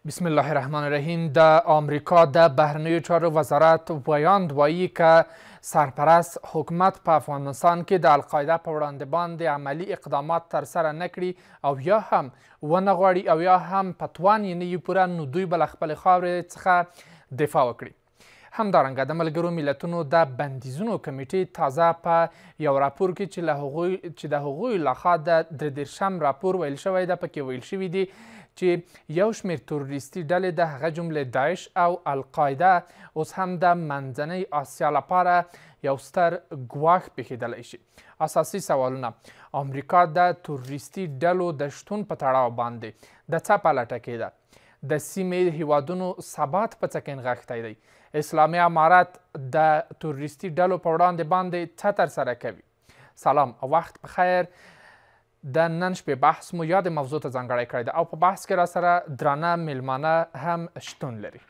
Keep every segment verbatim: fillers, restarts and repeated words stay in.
بسم الله الرحمن الرحیم. د آمریکا د بهرنیو چارو وزارت ویاند وایي که سرپرست حکومت په افغانستان کې د القاعده په وړاندې باندې عملی اقدامات ترسره نکړي او یا هم ونه غواړي او یا هم په توان یې نه وي پوره، نو دوی به له خپلې خاورې څخه دفاع وکړي. همدارنګه د ملګرو ملتونو د بندیزونو کمیټې تازه په یو راپور کې چې له هغوی چې د هغوی لخوا د درې دېرشم راپور ویل شوی ده، پکې ویل شوي دي چې یو شمېر تروریستي ډلې د هغه جمله داعش او القاعده اوس هم د منځنۍ اسیا لپاره یو ستر ګواښ پېښېدلی شي. اساسي سوالونه: امریکا د تروریستي ډلو د شتون په تړاو باندې د څه په لټه کې ده؟ د سیمې هیوادونو ثبات په څه کې نغښتی دی؟ اسلامي امارت د تروریستي ډلو په وړاندې باندې څه ترسره کوي؟ سلام او وخت په خیر. د نن شپې بحث مو یاد موضوع ته ځانګړی کړی ده او په بحث کې را سره درانه میلمانه هم شتون لري.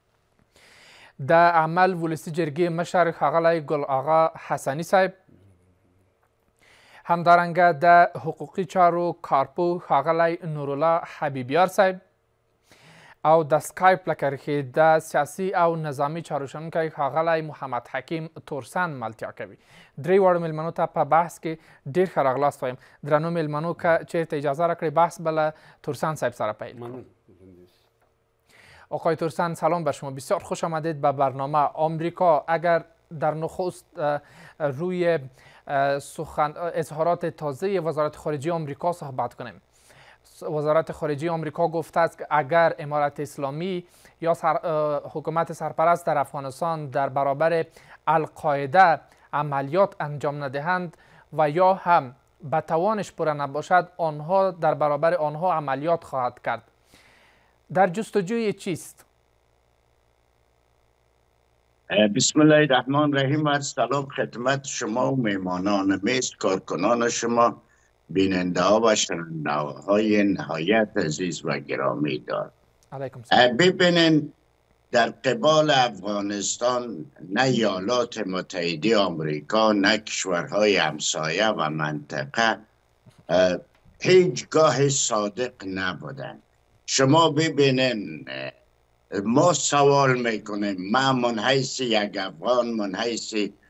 د عمل ولسي جرګې مشر ښاغلی ګل آغا حسني صاحب، همدارنګه د حقوقي چارو کارپوه ښاغلی نورالله حبیبیار صاحب او د سکایپ له کرښې د سیاسي او نظامي چارو شنونکی ښاغلی محمد حکیم تورسن ملتیا کوي. درې واړو میلمنو ته په بحث کې ډېر ښه راغلاست وایم. درنو میلمنو که چیرته اجازه راکړئ بحث به له تورسن صاحب سره پیل کنم. آقای تورسن سلام بر شما، بسیار خوش آمدید به برنامه. آمریکا اگر در نخست روی سخن اظهارات تازه وزارت خارجه آمریکا صحبت کنیم. وزارت خارجه آمریکا گفته است که اگر امارت اسلامی یا سر حکومت سرپرست در افغانستان در برابر القاعده عملیات انجام ندهند و یا هم به توانش پوره نباشد، آنها در برابر آنها عملیات خواهد کرد. در جستجوی چیست؟ بسم الله الرحمن الرحیم. از سلام خدمت شما و میمانان میز، کارکنان شما، بیننده ها و شنونده های نهایت عزیز و گرامی دار. ببینین در قبال افغانستان نه ایالات متحده آمریکا نه کشورهای همسایه و منطقه هیچگاه صادق نبودن. شما ببینین ما سوال میکنیم، من من حیث یک افغان، من حیث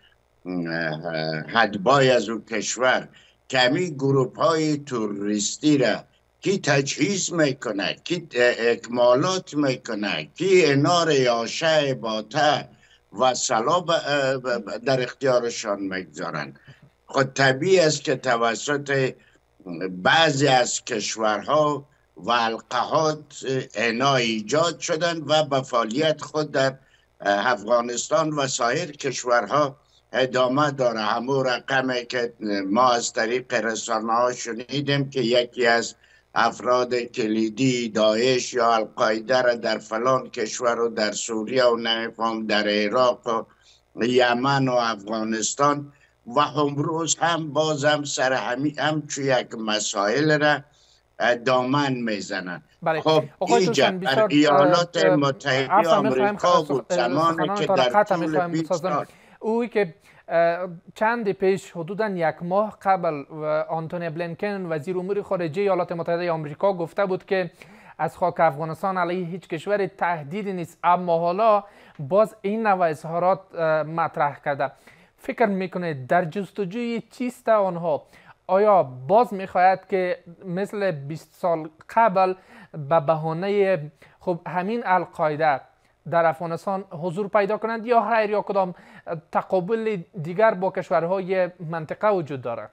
حدبای از اون کشور، کمی گروپ های تروریستی را کی تجهیز میکنه، کی اکمالات میکنه، کی انار یاشه باته و سلام در اختیارشان میگذارن. خود طبیعی است که توسط بعضی از کشورها و القاعات اینا ایجاد شدن و به فعالیت خود در افغانستان و سایر کشورها ادامه داره. همون رقمی که ما از طریق رسانه ها شنیدیم که یکی از افراد کلیدی داعش یا القاعده را در فلان کشور و در سوریه و نمیفهم در عراق و یمن و افغانستان و امروز هم باز هم سر همین همچو یک مسائل را دامن میزنن. خب اینجا در ایالات متحده آمریکا بود زمانی که در طول بیست سال اوی که چند پیش حدوداً یک ماه قبل آنتونی بلینکن وزیر امور خارجه ایالات متحده آمریکا گفته بود که از خاک افغانستان علیه هیچ کشور تهدیدی نیست، اما حالا باز این نوع اظهارات مطرح کرده. فکر میکنید در جستجوی چیست آنها؟ آیا باز میخواهد که مثل بیست سال قبل به بهانه خب همین القاعده در افغانستان حضور پیدا کنند یا خیر یا کدام تقابل دیگر با کشورهای منطقه وجود دارد؟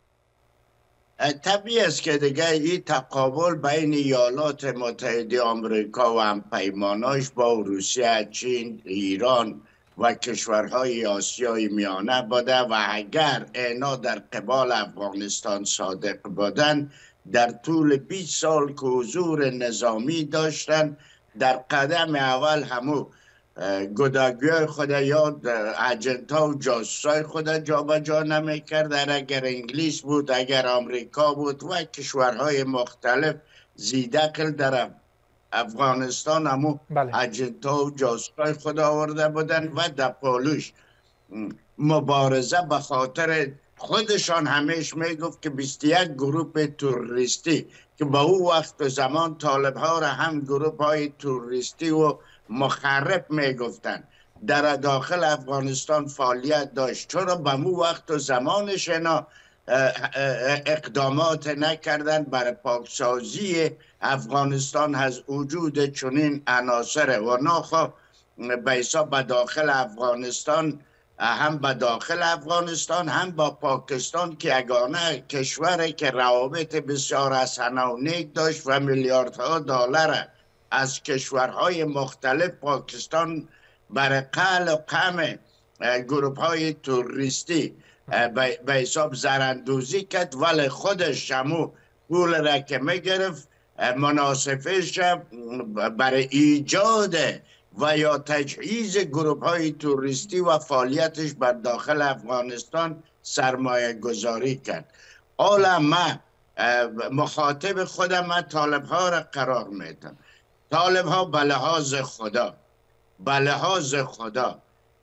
طبیعی است که دیگه این تقابل بین ایالات متحده آمریکا و همپیماناش با روسیه، چین، ایران و کشورهای آسیای میانه بوده و اگر اینا در قبال افغانستان صادق بودن در طول بیست سال که حضور نظامی داشتن، در قدم اول همو گداگوی خود یا اجنت ها و جاسوسای خود جا به جا نمی کرد. اگر انگلیس بود، اگر آمریکا بود و کشورهای مختلف زیدقل در افغانستان همو اجنت ها و جاسوسای خود آورده بودن و در پالوش مبارزه به خاطر خودشان همیش میگفت که بیست و یک گروه تروریستی که با او وقت و زمان طالب ها را هم گروه های تروریستی و مخرب میگفتند در داخل افغانستان فعالیت داشت. چرا به مو وقت و زمانش اینا اقدامات نکردن برای پاکسازی افغانستان از وجود چنین عناصر و ناخوا به حساب به داخل افغانستان، هم به داخل افغانستان هم با پاکستان که یگانه کشوری که روابط بسیار حسنه و نیک داشت و میلیاردها دلار از کشورهای مختلف پاکستان برای قل و قم گروپ های توریستی به حساب زراندوزی کرد، ولی خودش همو پول را که میگرفت مناسبش برای ایجاد و یا تجهیز گروپ های توریستی و فعالیتش بر داخل افغانستان سرمایه گذاری کرد. حالا من مخاطب خودم من طالب ها را قرار میدم. طالب ها به لحاظ خدا به لحاظ خدا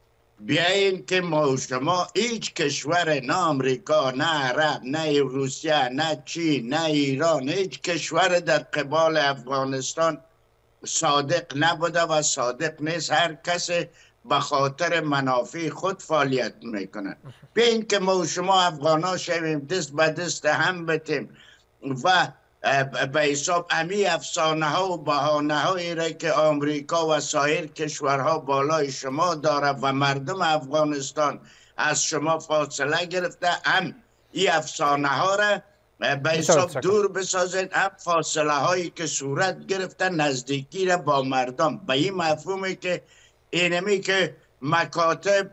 بیاین که ما شما هیچ کشور، نه امریکا نه عرب نه روسیه نه چین نه ایران، هیچ کشور در قبال افغانستان صادق نبوده و صادق نیست. هر کسی به خاطر منافع خود فعالیت میکنه. بیاین که ما شما افغانا شویم دست به دست هم بتیم و به حساب امی افسانه ها و بهانه هایی را که آمریکا و سایر کشورها بالای شما داره و مردم افغانستان از شما فاصله گرفته، هم این افسانه ها را به حساب دور بسازید، هم فاصله هایی که صورت گرفته نزدیکی را با مردم. به این مفهومی که اینمی که مکاتب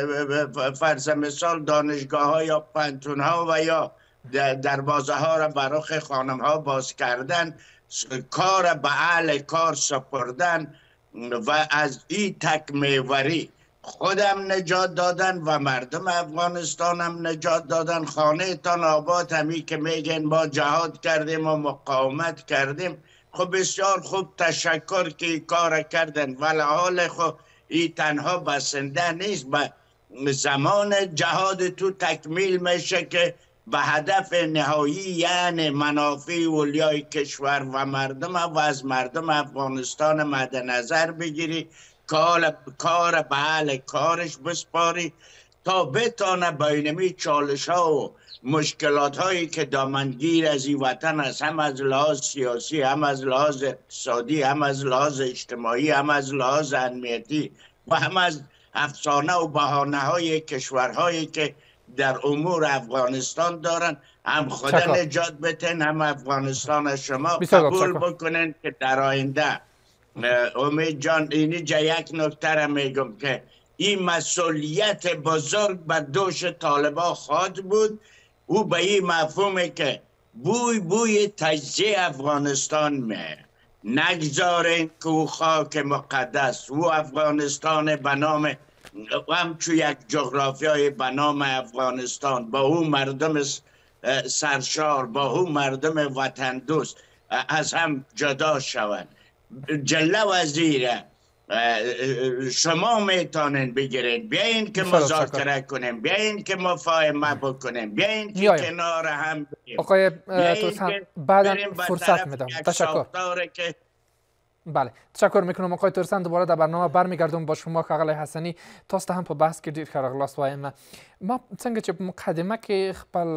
فرض مثال دانشگاه ها یا پنتون ها و یا دروازه ها را برای خانم ها باز کردن، کار به اهل کار سپردن و از این تک میوری خودم نجات دادن و مردم افغانستان هم نجات دادن. خانه تان آباد همی که میگن ما جهاد کردیم و مقاومت کردیم، خب بسیار خوب، تشکر که این کار کردن، ولی حال خب این تنها بسنده نیست. به زمان جهاد تو تکمیل میشه که به هدف نهایی یعنی منافع اولیای کشور و مردم و از مردم افغانستان مد نظر بگیری، کار کار به اهل کارش بسپاری تا بتانه بینمی چالش ها و مشکلات هایی که دامنگیر از این وطن است، هم از لحاظ سیاسی، هم از لحاظ اقتصادی، هم از لحاظ اجتماعی، هم از لحاظ امنیتی و هم از افسانه و بهانه های کشورهایی که در امور افغانستان دارن، هم خدا نجات بتن، هم افغانستان از شما قبول بکنن که در آینده. امید جان اینی جا یک نکته را میگم که این مسئولیت بزرگ بر دوش طالبا خواهد بود. او به این مفهومه که بوی بوی تجزیه افغانستان میه، نگذارین که او خاک مقدس و افغانستان به نام همچو یک جغرافیای به نام افغانستان با او مردم سرشار، با او مردم وطن دوست از هم جدا شوند. جله وزیره شما میتونین بگیرین، بیاین که مذاکره کنیم، بیاین که مفاهمه بکنیم، بیاین که میایم. کنار هم بریم. آقای ترسند بعدا فرصت میدم. تشکر. که بله تشکر میکنم آقای ترسند. دوباره در برنامه برمیگردم با شما آقای حسنی. تاسو هم په بحث کې ډیر ښه راغلاست وایم. ما څنګه چې مقدمه کې خپل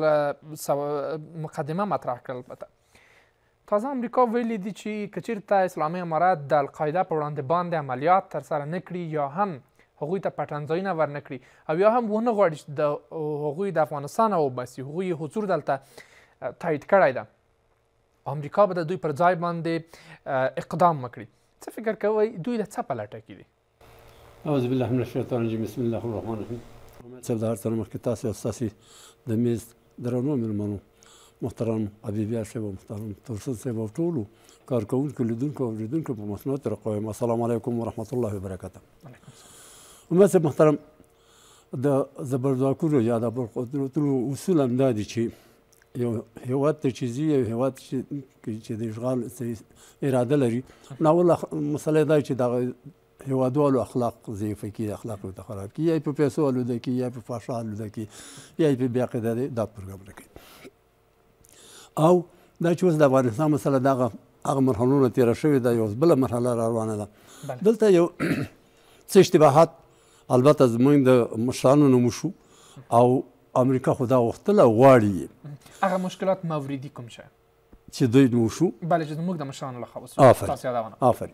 مقدمه مطرح کړل، تازه امریکا ویلي دي چې که چیرته اسلامي امارات د القاعده په وړاندې باندې عملیات ترسره نه کړي یا هم هغوی ته پټنځایونه ور نه کړي او یا هم ونه غواړي چې د هغوی د افغانستان وباسي، هغوی حضور دلته تایید کړی ده، امریکا به د دوی پر ځای باندې اقدام وکړي. څه فکر کوئ دوی د څه په لټه کې دي؟ اعوذ بالله من الشیطان الرجیم، بسم الله الرحمن الرحیم. صاحب د هر څه نه مخکې تاسې او ستاسې د میز درنو مېلمنو محترم حبیبیار صاحب او محترم ترسند صاحب او ټولو کارکوونکو لیدونکو او اوریدونکو په مسنود طریقه وایم السلام علیکم ورحمة الله وبرکاته. عمر صاحب محترم، د زبردواکونو یا د برقدرتونو اصول همدا دي چې یو هیواد ته چې ځي، یو هیواد چې د اشغال اراده لري، ناوله مسله دا چې دغه هېوادوالو اخلاق ضعیفه کړي، اخلاق ورته خراب کړي، یا یې په پیسو آلوده کړي، یا یې په فحشا آلوده کړي، یا یې په بې عقیده دی، دا پروګرامونه کوي. او دا چې اوس د افغانستان مسله دغه هغه مرحلونه تېره شوې ده، یو بله مرحله را روانه ده. دلته یو څه اشتباهات البته زموږ د مشرانو نه وشو او امریکا خو دا غوښتله غواړي. هغه مشکلات موردي کوم شی چې دوی نه وشو؟ بله چې زموږ د مشرانو لخوا وسو. آفرین آفرین.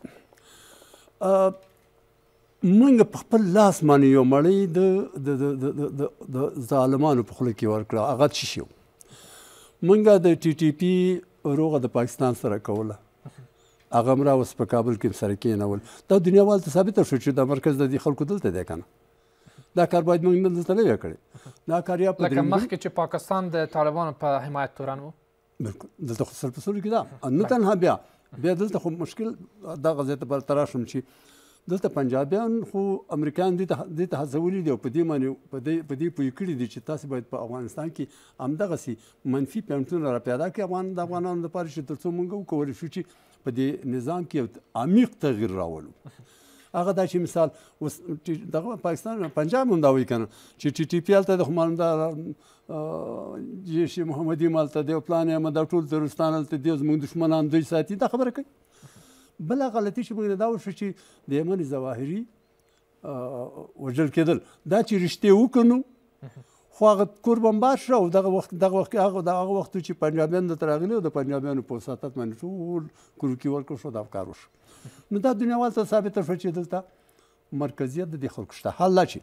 موږ په خپل لاس باندې یو مړۍ د ظالمانو په خوله کې ورکړه. هغه څه شي و؟ موږ د ټي ټي پي روغه د پاکستان سره کوله، هغه هم راوس په کابل کې سره کېنول. دا دنیاوال ته ثابته شو چې دا مرکز د دې خلکو دلته دی که نه. دا کار باید موږ دلته نه وی کړی. دا کار یا په لکه مخکې چې پاکستان د طالبانو په حمایت تورن و. بلکل دلته خو سر په سلو کې ده. نه تنها بیا بیا دلته خو مشکل دغه ځای ته بل تراشم چې دلته پنجابیان خو امریکایان دې ته هڅولي دي او په دې باندې په دې پوه کړي دي چې تاسې باید په افغانستان کې همدغسې منفي پوینټونه را پیدا کړي افغان د افغانانو لپاره چې تر څو موږ وکولی شو چې په دې نظام کې یو عمیق تغییر راولو. هغه دا چې مثال اوس دغه پاکستان پنجاب هم دا وایي که نه چې ټي ټي پي هلته د خو معلوم ده جیش محمدي هم هلته دی او پلان یې دا ټول تروریستان هلته دي او زموږ دښمنان دوی ساتي. دا خبره کوي. بله غلطي چې موږ دا وشو چې د یمن ظواهري وژل کېدل دا چې رښتې وکړو خو هغه کور بمبار شو او دغه وخت دغه وخت هغه وخت چې پنجابیان دلته راغلي او د پنجابیانو په وساطت باندې ټول کورکي ورکړل شو. دا کار وشو. نو دا دنیاوال ته ثابته شوه چې دلته مرکزیت د دې خلکو شته. حل لا چې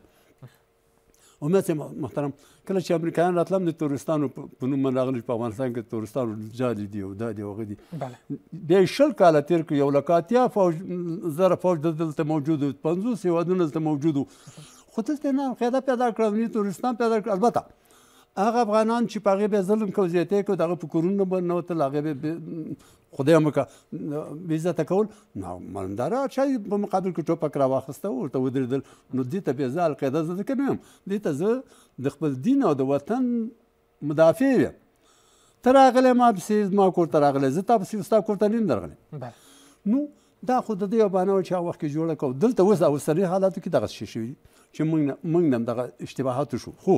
امید صاحب محترم کله چې امریکایان راتلم د تورستانو په نوم باندې راغلي په افغانستان کې تورستانو جالي دي او دا دي او هغه دي. بیا یې شل کاله تېر کړي. یو لکه اتیا فوج زره فوج دلته موجود و، پنځوس هېوادونه دلته موجود و، خو دلته نه قاعده پیدا کړه، تورستان پیدا کړه. البته هغه افغانان چې په هغې بیا ظلم کو زیاتی کو دغه په کورونو به ننوتل، هغې به خدای هم وکړه بې عزته کول. نو معلومداره چا په مقابل کې ټوپک راواخیسته ورته ودرېدل. نو دې ته بیا زه القاعده زه ځکه نه یم، دې ته زه د خپل دین او د وطن مدافع یم. ته راغلی ما پسې زما کور ته راغلی، زه تا پسې ستا کور ته نه یم درغلی. نو دا خو د دې یو بهانه وه چې هغه وخت کې جوړه کړو. دلته اوس اوسني حالاتو کې دغسې شی شوي دي چې موږ نه هم دغه اشتباهات وشو. خو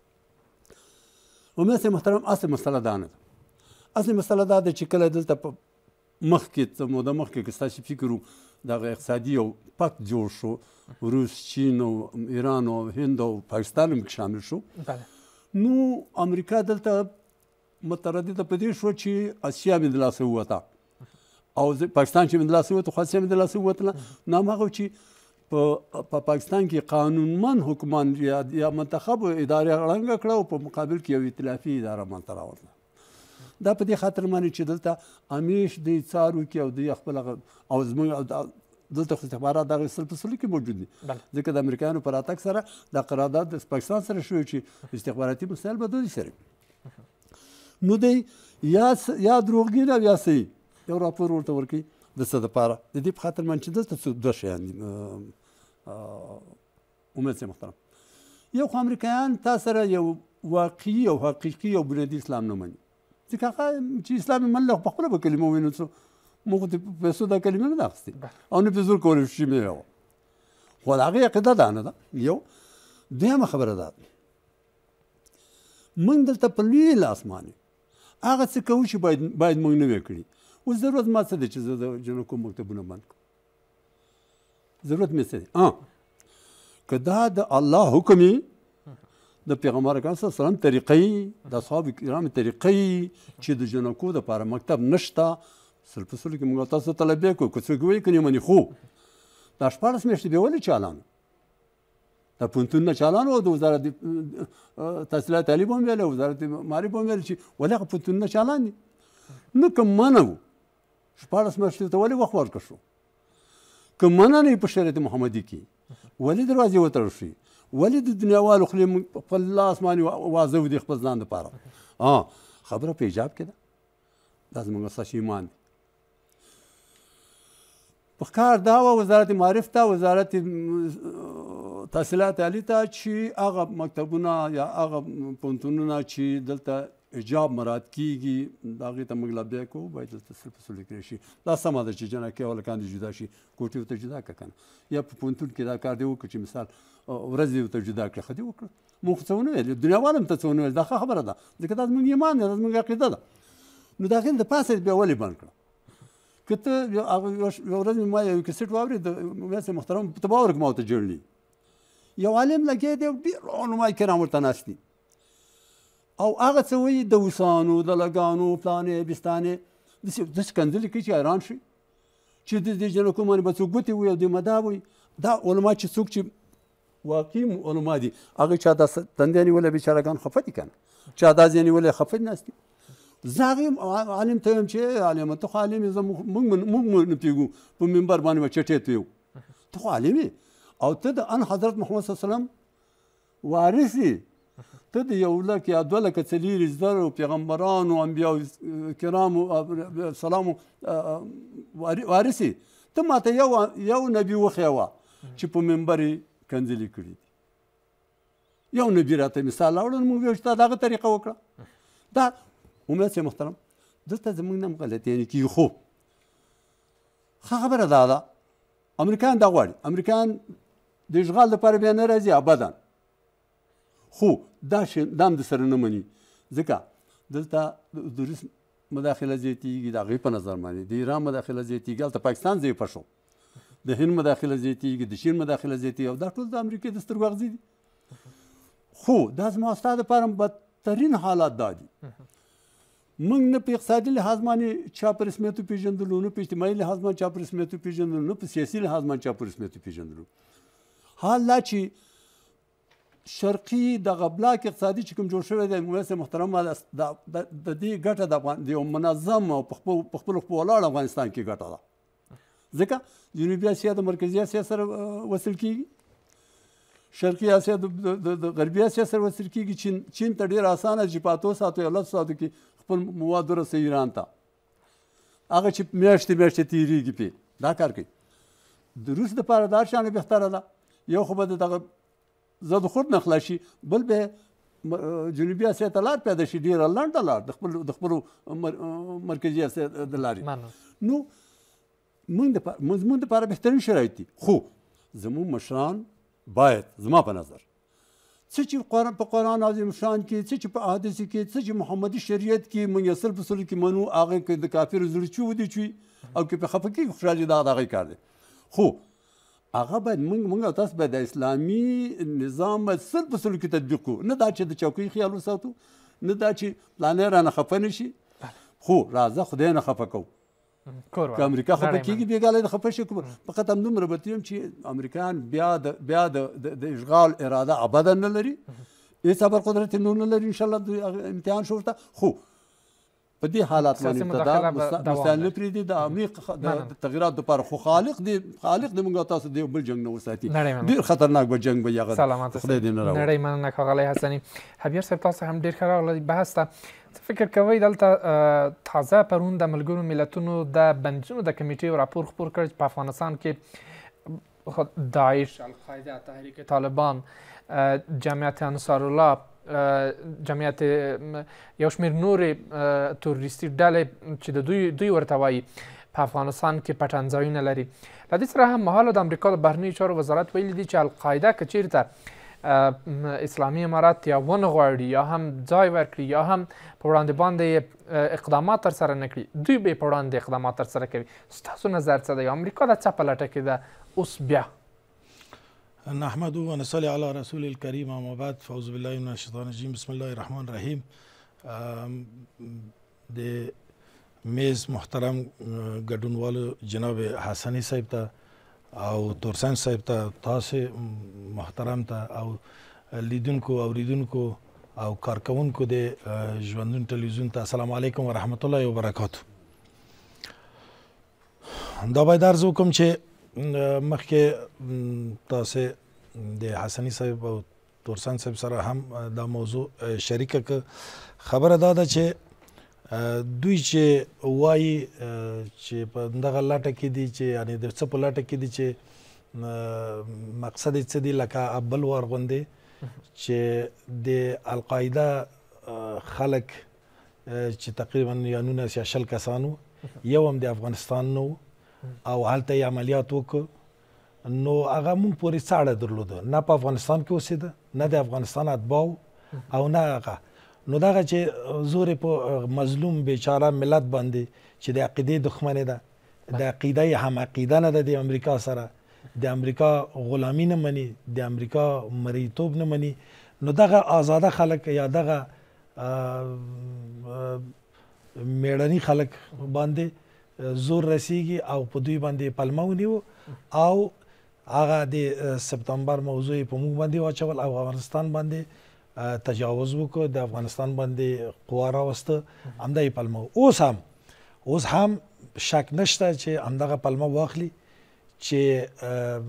امید صاحب محترم اصل مسله دا نه ده. اصل مسله دا ده چې کله دلته په مخکې څه موده مخکې که ستاسې فکر و دغه اقتصادي یو پکت جوړ شو، روس، چین او ایران او هند او پاکستان هم شامل شو، نو امریکا دلته متردده په دې شوه چې اسیا مې د لاسه ووته او پاکستان چې مې د لاسه ووته خو اسیا مې د لاسه ووتله. نو هماغه چې په پاکستان کې قانونمند حکمان یا منتخب ادارې ړنګه کړه او په مقابل کې یو ائتلافي اداره منځته راوړله. دا په دې خاطر باندې چې دلته همیش دوی څار وکړي او دوی خپل او زموږ دلته خو استخبارات دغه سل په سلو کې موجود دي، ځکه د امریکایانو په راتګ سره دا قرارداد د پاکستان سره شوی چې استخباراتي مسایل به دوی سره نو دی یا یا دروغګین او یا صحیح یو راپور ورته ورکوي د څه دپاره د دې په خاطر باندې چې دلته دوه شیان دي. امید صاحب محترم، یو خو امریکایان تا سره یو واقعي او حقیقي او بنیادي اسلام نه مني، ځکه هغه چې اسلام یې منله خو په خپله به کلمه ووایي. نو څه موږ د پیسو دا کلمه نه ده اخیستې او نه پرې زور کولی شو چې مې وه، خو د هغې عقیده دا نه ده. یو دویمه خبره ده، موږ دلته په لوی لاس باندې هغه څه کوو چې باید موږ نه وی کړي. اوس ضرورت ما څه دی چې زه د جنکو مکتبونه بند کړم؟ ضرورت مې څه دی؟ که دا د الله حکم یې، د پیغمبر اکرم صلی الله علیه وسلم طریقې، د اصحاب کرام طریقې چې د جنکو دپاره مکتب نشته، سل په سلو کې موږ تاسو طلبیه کړو، که څوک وایي که نه مني. خو دا شپاړس میاشتې بیا ولې چالانو؟ دا پوهنتونونه چالانو او د وزارت تحصیلات تعلیم هم ویل، وزارت معارف هم ویل چې ولې هغه پوهنتونونه چالان دي. نه که منه و شپاړس میاشتې ته ولې وخت ورکړ شو؟ که منه نه په شریعت محمدي کې ولې دروازې وتړل شي؟ ولې د دنیاوالو خولې په خپل لاس باندې واضح ودي خپل ځان دپاره؟ خبره په ایجاب کې ده، دا زموږ اساسي ایمان دی. په کار دا وه وزارت معارف ته، وزارت تحصیلات عالي ته چې هغه مکتبونه یا هغه پوهنتونونه چې دلته حجاب مراعات کیږي د هغې ته موږ لبیک کوو باید دلته صرف وصولي کړی شي. دا سمه ده چې جنکۍ او هلکان دې جدا شي کوټې ورته جدا کړه که نه یا په پوهنتون کې دا کار دې وکړه چې مثال ورځ دې ورته جدا کړه ښه دې وکړه موږ خو څه ونه ویل دنیاوال هم ته څه ونه ویل دا ښه خبره ده ځکه دا زموږ ایمان دی دا زموږ عقیده ده. نو د هغې نه د پاسه بیا ولې بند کړه که ته یوه ورځ مې ما یو کیسټ واورېد د ویاس محترم ته باور وکړه ما ورته جړلي یو عالم لګیا دی او ډېر علما کرام ورته ناست دي او هغه څه وایي د اوسانو د لګانو پلانې بستانې داسې داسې کنځلې کوي چې حیران شي چې د دې جنکو باندې به څوک ګوتې وایي او دې مدا وایي دا علما چې څوک چې واقعي علما دي هغې چا دا تندی نیولی بېچارهګان خفه دي که نه چا دا ځای نیولی خفه دي ناست دي. زه هغې عالم ته وایم چې عالمه ته خو عالم یې موږ نه پوهېږو په منبر باندې به چټې تویو ته خو عالم یې او ته د ان حضرت محمد صلی الله علیه وسلم وارث یې ته د یو لک یا دوه لکه څلېرې زرو پیغمبرانو انبیاو کرامو سلامو وارث یې ته ماته یو یو نبي وښیوه چې په منبر یې کنځلې کړي دي یو نبي راته مثال راوړل موږ ویل چې تا د هغه طریقه وکړه. دا امید صاحب محترم دلته زموږ نه هم غلطیانې کېږي خو ښه خبره دا ده امریکایان دا غواړي امریکایان د اشغال لپاره بیا نه راځي ابدا خو دا شی دا هم د سره نه مني ځکه دلته د روس مداخله زیاتېږي د هغوی په نظر باندې د ایران مداخله زیاتېږي هلته پاکستان ضعیفه شو د هند مداخله زیاتېږي د چین مداخله زیاتېږي او دا ټول د امریکې د سترګو اغزي دي خو دا زما ستا دپاره بدترین حالات دا دي موږ نه په اقتصادي لحاظ باندې چا په رسمیت وپېژندلو نه په اجتماعي لحاظ باندې چا په رسمیت وپېژندلو نه په سیاسي لحاظ باندې چا په رسمیت وپېژندلو. حال دا چې شرقي دغه بلاک اقتصادي چې کوم جوړ شوی دی مویس محترم د دې ګټه د یو منظم او په خپلو خپو ولاړ افغانستان کې ګټه ده ځکه جنوبي اسیا د مرکزي اسیا سره وصل کېږي شرقي اسیا د غربي اسیا سره وصل کېږي چین چین ته ډېر اسانه چې په اتو ساعتو یا لسو ساعتو کې خپل مواد ورسوي ایران ته هغه چې میاشتې میاشتې تېرېږي پرې دا کار کوي. د روس دپاره دا شانې بهتره ده یو خو به د دغه زد خورد نه خلاص شي بل به جنوبي اسیا ته لار پیدا شي ډېره لنډه لار د خپلو د خپلو مرکزي اسیا د لارې نو موږ زموږ دپاره بهترین شرایط دي خو زموږ مشران باید زما په نظر څه چې په قرآن عظیم شان کې څه چې په احادیثو کې څه چې محمدي شریعت کې موږ اصل په اصولو کې منو هغه که د کافر زړه چوي ودې چوي او که په خفه کېږي خوشحالي دا د هغوی کار دی خو هغه باید موږ موږ او تاسو باید د اسلامي نظام باید سل په سلو کې تطبیق کړو نه دا چې د چوکۍ خیال وساتو نه دا چې پلانی رانه خفه نه شي خو راځه خدای نه خفه کوو که امریکا خفه کېږي بېګاله د خفه شي فقط همدومره به یم چې امریکایان بیا د بیا د اشغال اراده ابدا نه لري هېڅ ابر قدرت نور نه لري انشاءالله د امتحان شو ورته خو په دې حالات باندې ته دا مثال نه پرېږدي د عمیق د تغییراتو دپاره خو خالق دې خالق دې موږ او تاسو دې بل جنګ نه وساتي ډېر خطرناک به جنګ به یې هغه خدای دې نه راوړي. نړۍ مننه ښاغلی حسني. حبیب صاحب تاسو هم ډېر ښه راغلی بحث ته. څه فکر کوئ دلته تازه پرون د ملګرو ملتونو د بندیزونو د کمیټې راپور خپور کړ چې په افغانستان کې داعش القاعده تحریک طالبان جمعیت انصارالله جمعیت یو شمېر نورې تروریستي ډلې چې د دوی دوی ورته وایي په افغانستان کې پټنځایونه لري. له دې سره هم مهاله د امریکا د بهرنیو چارو وزارت ویلي دي چې القاعده که چېرته اسلامي امارات یا ونغواړي یا هم ځای ورکړي یا هم په وړاندې باندې اقدامات ترسره نه کړي دوی به یې په وړاندې اقدامات ترسره کوي. ستاسو نظر څه دی؟ امریکا د څه په لټه کې ده اوس بیا؟ نحمده ونصلي على رسول الكريم اما بعد فاعوذ بالله من الشیطان الرجیم بسم الله الرحمن الرحیم. د میز محترم ګډونوالو جناب حسني صاحب ته او تورسن صاحب ته تاسو محترم ته او لیدونکو اوریدونکو او کارکونکو د ژوندون ټلویزیون ته السلام علیکم ورحمت الله وبرکاتو. دا باید عرض وکړم چې مخکې تاسو د حسني صاحب او تورسن صاحب سره هم دا موضوع شریکه که خبره دا ده چې دوی چې وایي چې په دغه لټه کې دي چې یعنې د څه په لټه کې دي چې مقصد یې څه دي لکه بل وار غوندې چې د القاعده خلک چې تقریبا یا نولس یا شل کسان وو، یو هم د افغانستان نه و او هلته یې عملیات وکړ. نو هغه مونږ پورې څه اړه درلوده؟ نه په افغانستان کې اوسېده، نه د افغانستان اتباع او نه هغه. نو دغه چې زور په مظلوم بیچاره ملت باندې چې د عقیدې دښمنې ده، د عقیده یې هم عقیده نه ده د امریکا سره، د امریکا غلامي نه مني، د امریکا مریتوب نه مني، نو دغه آزاده خلک یا دغه میړني خلک باندې زور رسیږي او په دوی باندې پلمه ونیو او هغه د سپتمبر موضوع په موږ باندې واچول او افغانستان باندې تجاوز وکړ، د افغانستان باندې قوا راوسته، همدا یې پلمه. اوس هم اوس هم شک نشته چې همدغه پلمه واخلي چې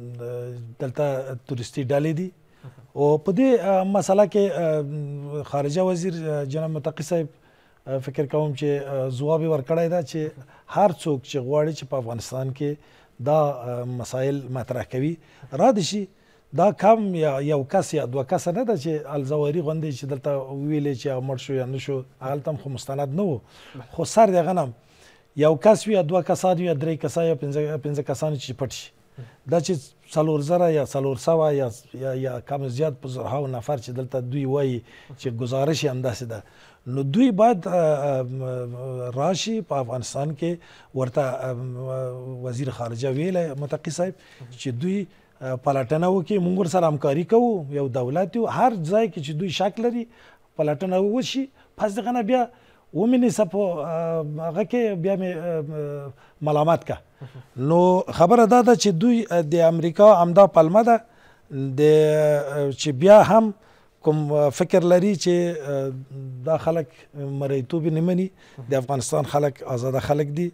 دلته تورستي ډلې دي. او په دې مسله کې خارجه وزیر جناب متقي صاحب فکر کوم چې ځواب یې ورکړی ده چې هر څوک چې غواړي چې په افغانستان کې دا مسایل مطرح کوي را دي شي. دا کم یا یو کس یا دوه کس نه ده چې الزواري غوندې چې دلته ویلې چې مړ شو یا نه شو، هلته هم خو مستند نه و، خو سر د هغه نه یو کس وي یا دوه کسان وي یا درې کسان یا پنځه کسان چې پټ شي، دا چې څلور زره یا څلور سوه یا یا کم زیات په زرهاو نفر چې دلته دوی وایي چې ګزارش یې همداسې ده، نو دوی باید راشي په افغانستان کې. ورته وزیر خارجه ویلی متقي صاحب چې دوی پلټنه وکړي، موږ ورسره همکاري کوو، یو دولت یو، هر ځای کې چې دوی شک لري پلټنه وشي، پس دغه نه بیا ومنیسه په هغه کې بیا مې ملامت که. نو خبره دا ده چې دوی د امریکا همدا پلمه ده چې بیا هم کوم فکر لري چې دا خلک مریتوب نه مني، د افغانستان خلک آزاده خلک دي،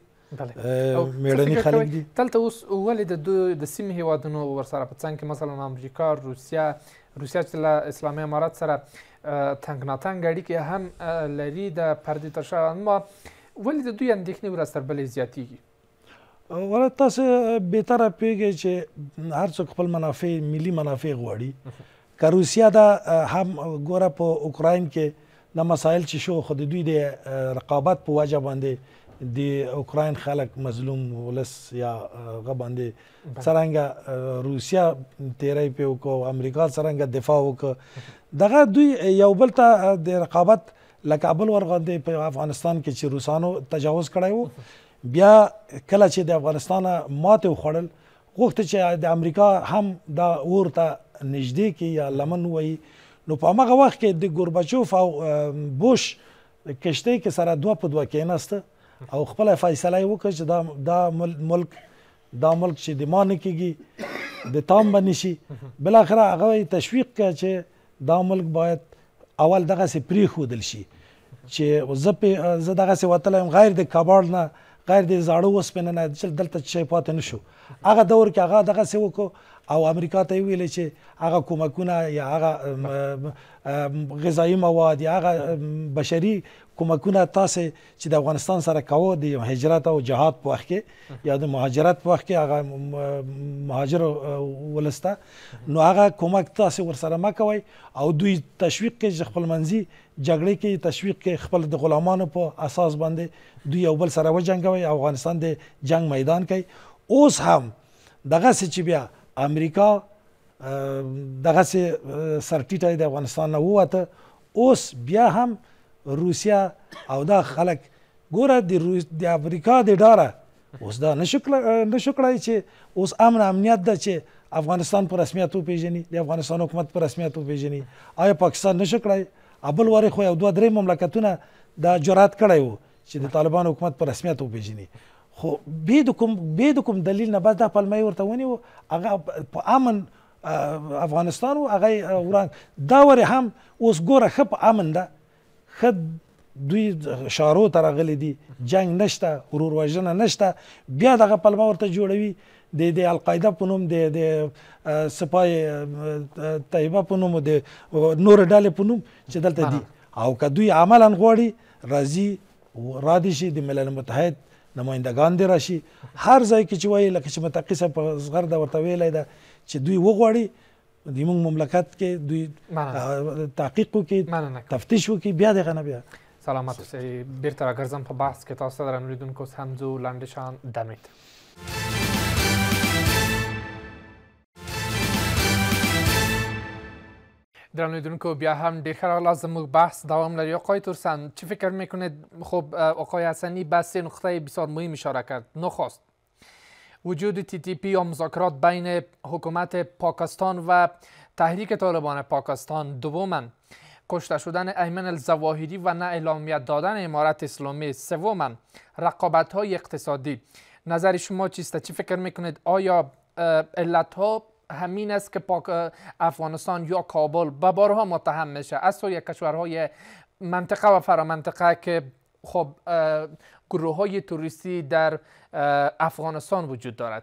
میړني خلک دي. دلته اوس ولې د دوی د سیمې هیوادونو ورسره په څنګ کې مثلا امریکا، روسیه روسیه چې له اسلامي امارات سره تنګناتنګ اړیکې هم لري د پردې تر شا، اما ولې د دوی اندېښنې ورځ تر بلې زیاتېږي؟ ولا تاسو بهتره پوهېږئ چې هر څوک خپل منافع ملي منافع غواړي. که روسیه دا هم ګوره په اوکراین کې دا مسایل چې شو، خو د دوی د رقابت په وجه باندې د اوکراین خلک مظلوم ولس یا هغه باندې څرنګه روسیه تیری پې وکړو، امریکا څرنګه دفاع وکړه، دغه دوی یو بل ته د رقابت لکه بل ورغاندې په افغانستان کې چې روسانو تجاوز کړی و، بیا کله چې د افغانستان ماتې وخوړل غوښته چې د امریکا هم دا اور ته نږدې کړي یا لمن ووایي. نو په همغه وخت کې د ګورباچوف او بوش کشتۍ کې سره دوه په دوه کېناسته او خپله فیصله یې وکړه چې دا دا ملک دا ملک چې د ما نه کېږي د تام به نه شي. بالاخره هغه یې تشویق کړه چې دا ملک باید اول دغسې پرېښودل شي چې زه پې زه دغسې وتلی یم غیر د کاباړ نه، غیر د زاړه اوسپنې نه چې دلته څه شی پاتې نه شو. هغه دور کې هغه دغسې وکړو او امریکا ته یې ویلې چې هغه کومکونه یا هغه غذایي مواد یا هغه بشري کومکونه تاسې چې د افغانستان سره کوو د هجرت او جهاد په وخت کې یا د مهاجرت په وخت کې هغه مهاجر ولس ته، نو هغه کومک تاسې ورسره مه کوئ او دوی تشویق کوي چې خپل منځي جګړې کې تشویق کوي، خپل د غلامانو په اساس باندې دوی یو بل سره وجنګوي او افغانستان د جنگ میدان کوي. اوس هم دغسې چې بیا امریکا دغسې سرټیټی د افغانستان نه ووته، اوس بیا هم روسیه او دا خلک ګوره د امریکا د ډاره اوس دا نشو کړی چې اوس امن امنیت ده چې افغانستان په رسمیت وپېژني، د افغانستان حکومت په رسمیت وپېژني. آیا پاکستان نشو کړی؟ بل وارې خو یو دوه درې مملکتونه دا جرأت کړی و چې د طالبان حکومت په رسمیت وپېژني، خو بې د کوم بې د کوم دلیل نه بس دا پلمه یې ورته ونیو، هغه په امن افغانستان و، هغه یې وران. دا ورې هم اوس ګوره ښه په امن ده، ښه دوی شارو ته راغلي دي، جنگ نشته، ورور وژنه نشته، بیا دغه پلمه ورته جوړوي د د القاعده په نوم، د سپای طیبه په نوم، د نور ډلې په نوم چې دلته دي. او که دوی عملا غواړي راځي را دي شي، د ملل متحد نمایندګان دې راشي، هر ځای کې چې وایي لکه چې متقي صاحب په زغرده ورته ویلی ده چې دوی وغواړي زموږ مملکت کې دوی تحقیق وکړي، تفتیش وکړي، بیا دغه نه بیا سلامت سی بیرته را گرزم په بحث کې تاسو درنو لیدونکو همزو لنډشان دمید. درنو لیدونکو بیا هم ډیر ښه راغلاست. زموږ بحث دوام لري. آقای ترسن چی فکر میکنید؟ خب آقای حسنی به سه نقطه بسیار مهم اشاره کرد. نخست وجود تی تی پی یا مذاکرات بین حکومت پاکستان و تحریک طالبان پاکستان. دوما کشته شدن ایمن الظواهری و نه اعلامیت دادن امارت اسلامی. سوما رقابت های اقتصادی. نظر شما چیست؟ چی فکر میکنید؟ آیا علت ها همین است که پاک افغانستان یا کابل به بارها متهم میشه از سوی کشورهای منطقه و فرامنطقه که خب گروه های توریستی در افغانستان وجود دارد؟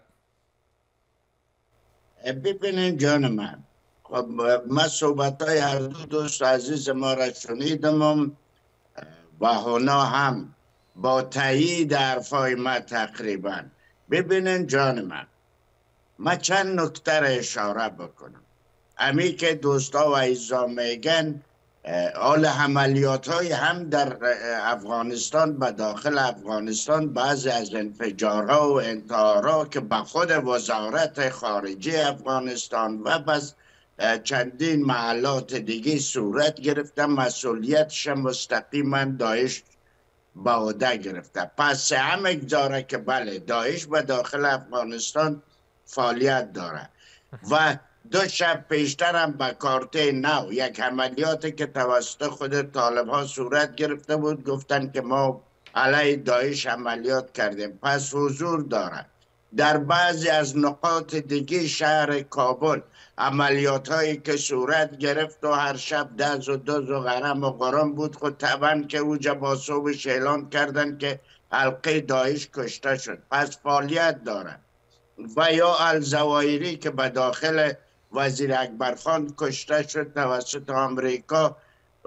ببینید جان من، خب من صحبت های هر دو دوست عزیز ما را شنیدم و هنا هم با تایید حرفای ما تقریبا. ببینید جان من، ما چند نکته را اشاره بکنم. امی که دوستا و عزیزا میگن حال عملیات های هم در افغانستان به داخل افغانستان بعضی از انفجارها و انتحارها که به خود وزارت خارجه افغانستان و بس چندین محلات دیگه صورت گرفته، مسئولیتش مستقیما داعش به عهده گرفته. پس هم اگذاره که بله داعش به داخل افغانستان فعالیت داره و دو شب پیشتر هم به کارته نو یک عملیاتی که توسط خود طالب ها صورت گرفته بود گفتن که ما علیه داعش عملیات کردیم. پس حضور داره. در بعضی از نقاط دیگه شهر کابل عملیات هایی که صورت گرفت و هر شب دز و دز و غرم و غرام بود. خود طبعا که اوجا با صبحش اعلان کردن که حلقه داعش کشته شد. پس فعالیت داره. و یا الظواهری که به داخل وزیر اکبرخان کشته شد توسط آمریکا،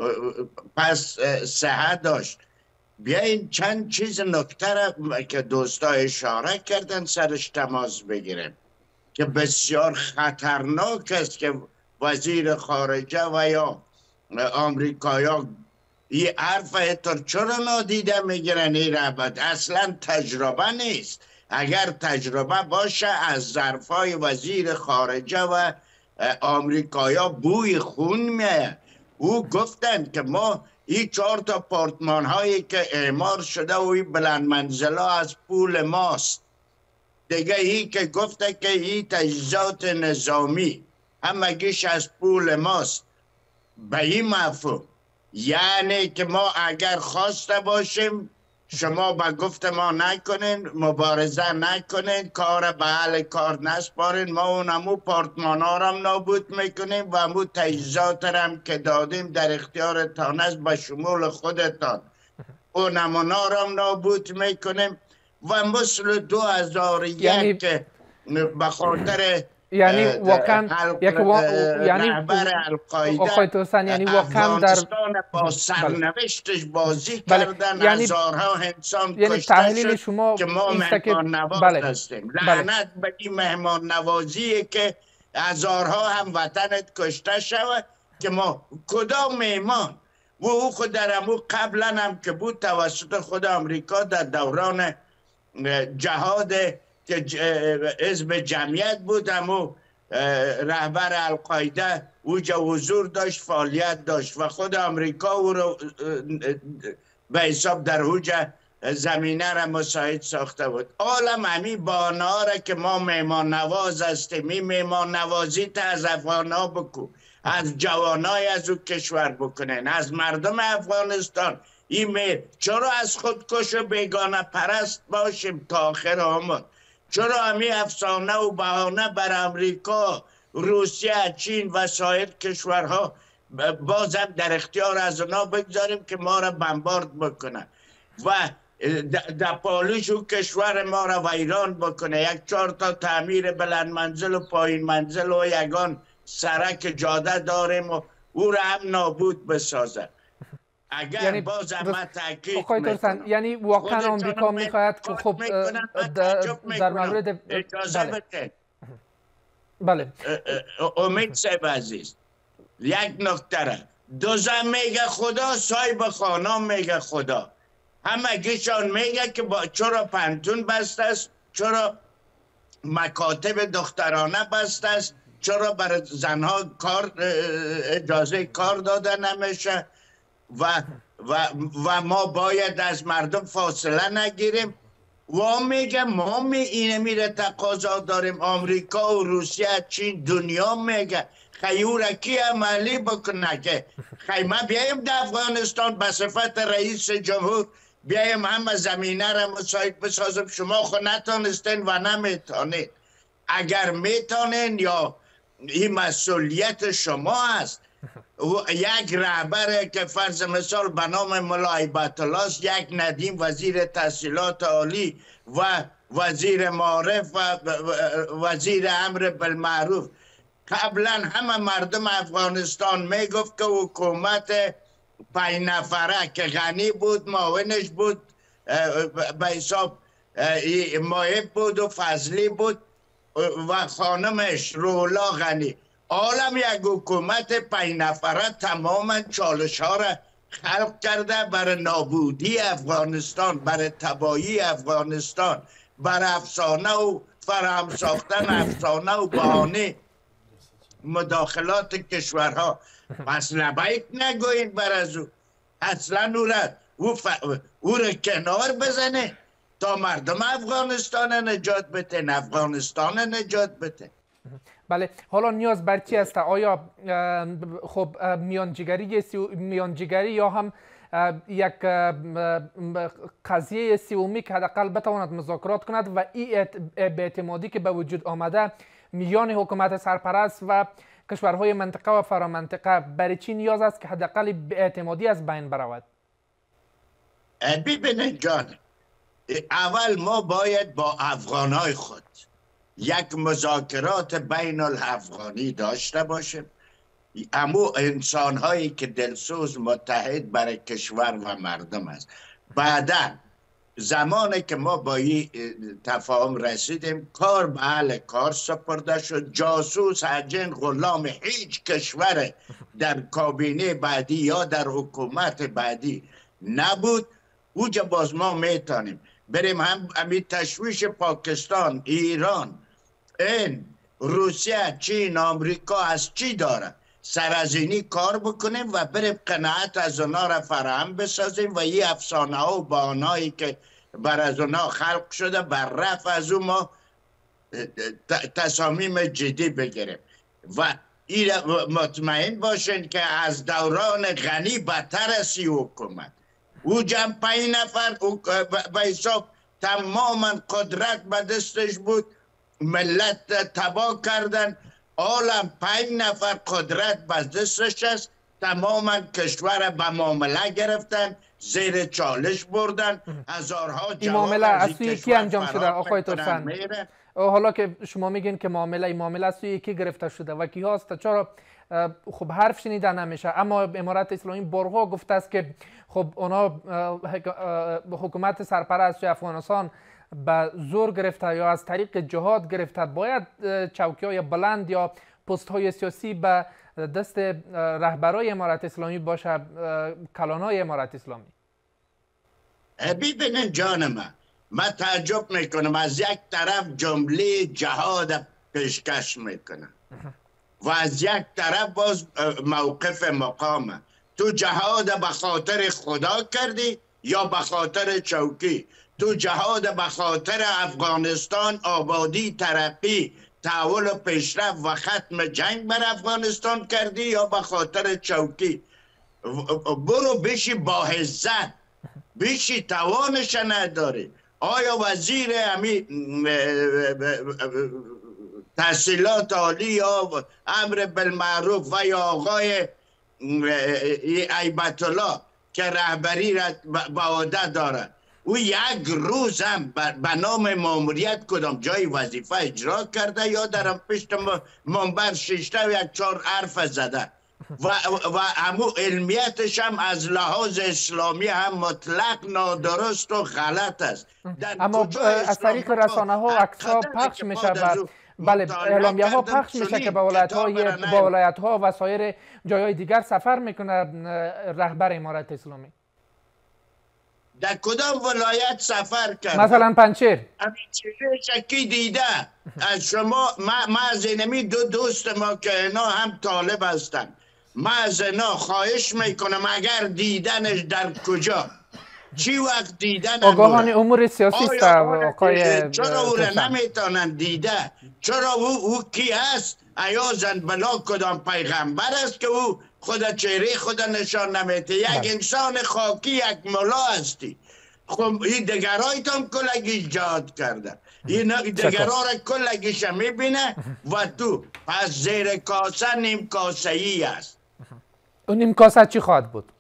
پس صحت داشت. بیاین چند چیز نکته را که دوستا اشاره کردن سرش تماس بگیریم که بسیار خطرناک است که وزیر خارجه و یا آمریکایا این حرف اتر چرا نادیده میگیرن؟ این رابط اصلا تجربه نیست. اگر تجربه باشه از ظرفای وزیر خارجه و آمریکایا بوی خون میه. او گفتن که ما این چهار تا آپارتمان هایی که اعمار شده و این بلند منزلا از پول ماست. دیگه ای که گفته که این تجهیزات نظامی همگیش از پول ماست. به این مفهوم یعنی که ما اگر خواسته باشیم شما به گفت ما نکنین، مبارزه نکنین، کار به حل کار نسپارین، ما اون همو پارتمان ها هم نابود میکنیم و همو تجهیزات هم که دادیم در اختیارتان است به شمول خودتان اون همونا هم نابود میکنیم. و مثل دو هزار یک یعنی... که به خاطر یعنی واقعا یک وا... یعنی رهبر القاعده آقای توسن یعنی واقعا در با سرنوشتش بازی بله. کردن یعنی... هزارها انسان یعنی تحلیل شما که ما مهمان نواز بله. هستیم. لعنت به این مهمان نوازی که هزارها هم وطنت کشته شود که ما کدام مهمان و او خود در امو قبلا هم که بود توسط خود آمریکا در دوران جهاد که حزب جمعیت بود امو رهبر القاعده اوجا حضور داشت، فعالیت داشت و خود آمریکا او رو به حساب در اوجا زمینه را مساعد ساخته بود. عالم همی بانه را که ما میمان نواز هستیم، این میمان نوازی تا از افغان ها بکن، از جوانای از او کشور بکنین، از مردم افغانستان. این می چرا از خودکش و بیگانه پرست باشیم تا آخر عمر؟ چرا همی افسانه و بهانه بر امریکا، روسیه، چین و سایر کشورها بازم در اختیار از اونا بگذاریم که ما را بمبارد بکنن و در پالوش و کشور ما را ویران بکنه؟ یک چهار تا تعمیر بلند منزل و پایین منزل و یگان سرک جاده داریم و او را هم نابود بسازه. اگر یعنی باز ما تاکید میکنم یعنی واقعا آمریکا میخواهد که خب در مورد اجازه بده. بله امید صاحب عزیز یک نکته را دوزم میگه خدا، صاحب خانه میگه خدا. همگیشان میگه که با چرا پنتون بسته است، چرا مکاتب دخترانه بسته است، چرا برای زنها کار اجازه کار داده نمیشه و و و ما باید از مردم فاصله نگیریم. و میگه ما می اینه میره تقاضا داریم. آمریکا و روسیه، چین، دنیا میگه خیوره کی عملی بکنه که خیمه بیایم در افغانستان به صفت رئیس جمهور بیایم همه زمینه را مساعد بسازم. شما خود نتانستین و نمیتانید. اگر میتانین یا این مسئولیت شما است. یک رهبر که فرض مثال به نام ملا هیبت الله است، یک ندیم وزیر تحصیلات عالی و وزیر معارف و وزیر امر بالمعروف. قبلا همه مردم افغانستان میگفت که حکومت پنج نفره که غنی بود، معاونش بود، به حساب مایب بود و فضلی بود و خانمش رولا غنی. عالم یک حکومت پنج نفره تماما چالش ها را خلق کرده برای نابودی افغانستان، برای تباهی افغانستان، برای افسانه و فراهم ساختن افسانه و بهانه مداخلات کشورها. پس نباید نگوین بر از او. اصلا او را او, ف... او را کنار بزنه تا مردم افغانستان نجات بده، افغانستان نجات بده. بله، حالا نیاز بر چی است؟ آیا خب میانجیگری میانجیگری یا هم یک قضیه سومی که حداقل بتواند مذاکرات کند و این اعتمادی که به وجود آمده میان حکومت سرپرست و کشورهای منطقه و فرامنطقه، برای چی نیاز است که حداقل اعتمادی از بین برود؟ ببینید جان، اول ما باید با افغانای خود یک مذاکرات بین الافغانی داشته باشیم. امو انسان هایی که دلسوز متحد برای کشور و مردم است. بعدا زمانی که ما با این تفاهم رسیدیم، کار به اهل کار سپرده شد. جاسوس هجین غلام هیچ کشور در کابینه بعدی یا در حکومت بعدی نبود. اوجا باز ما میتونیم بریم هم همین تشویش پاکستان، ایران، این روسیه، چین، آمریکا از چی داره، سرازینی کار بکنیم و بریم قناعت از اونا را فراهم بسازیم و این افسانه ها و بهانه‌ای که بر از اونا خلق شده بر رفع از اون ما تصامیم جدی بگیریم. و این مطمئن باشین که از دوران غنی بدتر است این حکومت. او جمع پنج نفر به حساب تماما قدرت به دستش بود، ملت تباه کردن. عالم پنج نفر قدرت به دستش است، تماما کشور به معامله گرفتن، زیر چالش بردن. هزارها این معامله از سوی کی انجام شده آقای ترسن؟ حالا که شما میگین که معامله این معامله از سوی کی گرفته شده و کی هاست؟ چرا خب حرف شنیده نمیشه؟ اما امارت اسلامی بارها گفته است که خب اونا حکومت سرپرست افغانستان به زور گرفته یا از طریق جهاد گرفته، باید چوکی های بلند یا پست های سیاسی به دست رهبرای امارت اسلامی باشه، کلانای امارت اسلامی. ببینید جان من، من تعجب میکنم از یک طرف جمله جهاد پیشکش میکنم و از یک طرف باز موقف مقامه. تو جهاد به خاطر خدا کردی یا به خاطر چوکی؟ تو جهاد به خاطر افغانستان، آبادی، ترقی، تحول و پیشرفت و ختم جنگ بر افغانستان کردی یا به خاطر چوکی؟ برو بشی با عزت، بشی توانش نداری. آیا وزیر همی تحصیلات عالی یا امر بالمعروف و یا آقای هیبت الله که رهبری را به عهده داره، او یک روز هم به نام ماموریت کدام جای وظیفه اجرا کرده یا در پشت منبر شیشته و یک چهار حرف زده و و همو علمیتش هم از لحاظ اسلامی هم مطلق نادرست و غلط است. اما از طریق رسانه ها عکس‌ها پخش میشه بله اعلامیه ها پخش میشه که به ولایت های با ولایت ها و سایر جایهای دیگر سفر میکنه رهبر امارت اسلامی. در کدام ولایت سفر کرد؟ مثلا پنچیر. پنچیر شکی دیده از شما. ما از اینمی دو دوست ما که اینا هم طالب هستن، ما از اینا خواهش میکنم اگر دیدنش در کجا، چی وقت دیدن آگاهان امور سیاسی است آقای چرا او را نمیتونن دیده؟ چرا او, او کی هست؟ ایازن بلا کدام پیغمبر است که او خود چهره خود نشان نمیده؟ یک انسان خاکی، یک ملا هستی. خب این دگرایتان کلگی ایجاد کرده، این دگرها را کلگیش میبینه و تو پس زیر کاسه نیم کاسه ای است. اون نیم کاسه چی خواهد بود؟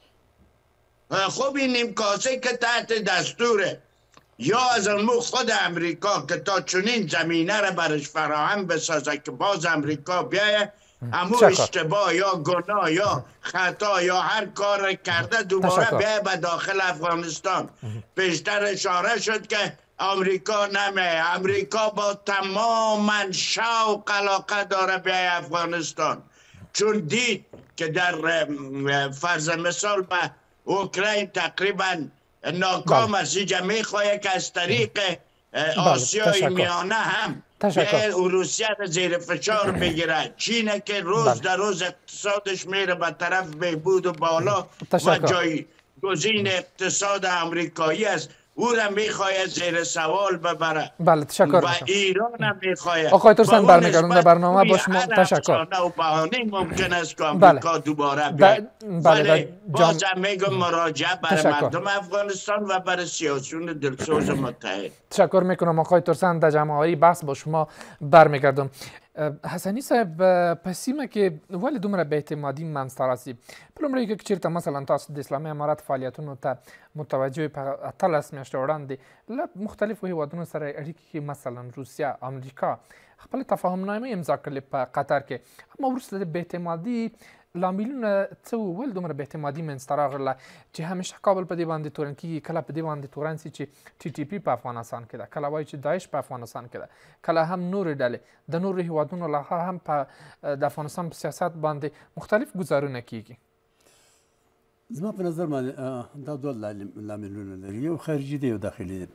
خب این نیم کاسه که تحت دستوره یا از المو خود امریکا که تا چنین زمینه را برش فراهم بسازه که باز امریکا بیایه امو اشتباه یا گناه یا خطا یا هر کار کرده دوباره بیایه به داخل افغانستان. پیشتر اشاره شد که امریکا نمیه، امریکا با تماما شوق علاقه داره بیایه افغانستان، چون دید که در فرض مثال به اوکراین تقریبا ناکام است. اینجا میخواهد که از طریق آسیای میانه هم روسیه را زیر فشار بگیره. چینه که روز در روز اقتصادش میره به طرف بهبود و بالا و جایگزین اقتصاد امریکایی است، او را میخواهد زیر سوال ببره. بله تشکر. و ایران هم میخواهد. آقای ترسان برمیگردون در برنامه با شما. تشکر. و بهانه ممکن است که امریکا دوباره بیاید. ولی باز هم میگم مراجعه برای مردم افغانستان و برای سیاسیون دلسوز متحد. تشکر میکنم آقای ترسان. در جمعه بحث با شما برمیگردم. حسنی صاحب پسیمه که ولی دومره به اعتمادی منځته راسي په لومړي کې چیرته مثلا تاسو د اسلامي امارات فعالیتونو ته متوجه په اتلس میاشتې وړاندې له مختلفو هیوادونو سره اړیکې کې مثلا روسیه، امریکا خپل تفاهمنامې امضا کړلې په قطر کې، اما وروسته د بې اعتمادي لاملونه څه وویل دومره بې اعتمادي منځته راغله چې همیشه کابل په دې باندې تورن کېږي، کله په دې باندې تورن سي چې ټي ټي پي په افغانستان کې ده، کله وایي چې داعش په افغانستان کې ده، کله هم نورې ډلې د نورو هیوادونو لخوا هم په د افغانستان په سیاست باندې مختلف ګزارونه کېږي. زما په نظر باندې دا دوه لاملونه لري، یو خارجي دی یو داخلي دی.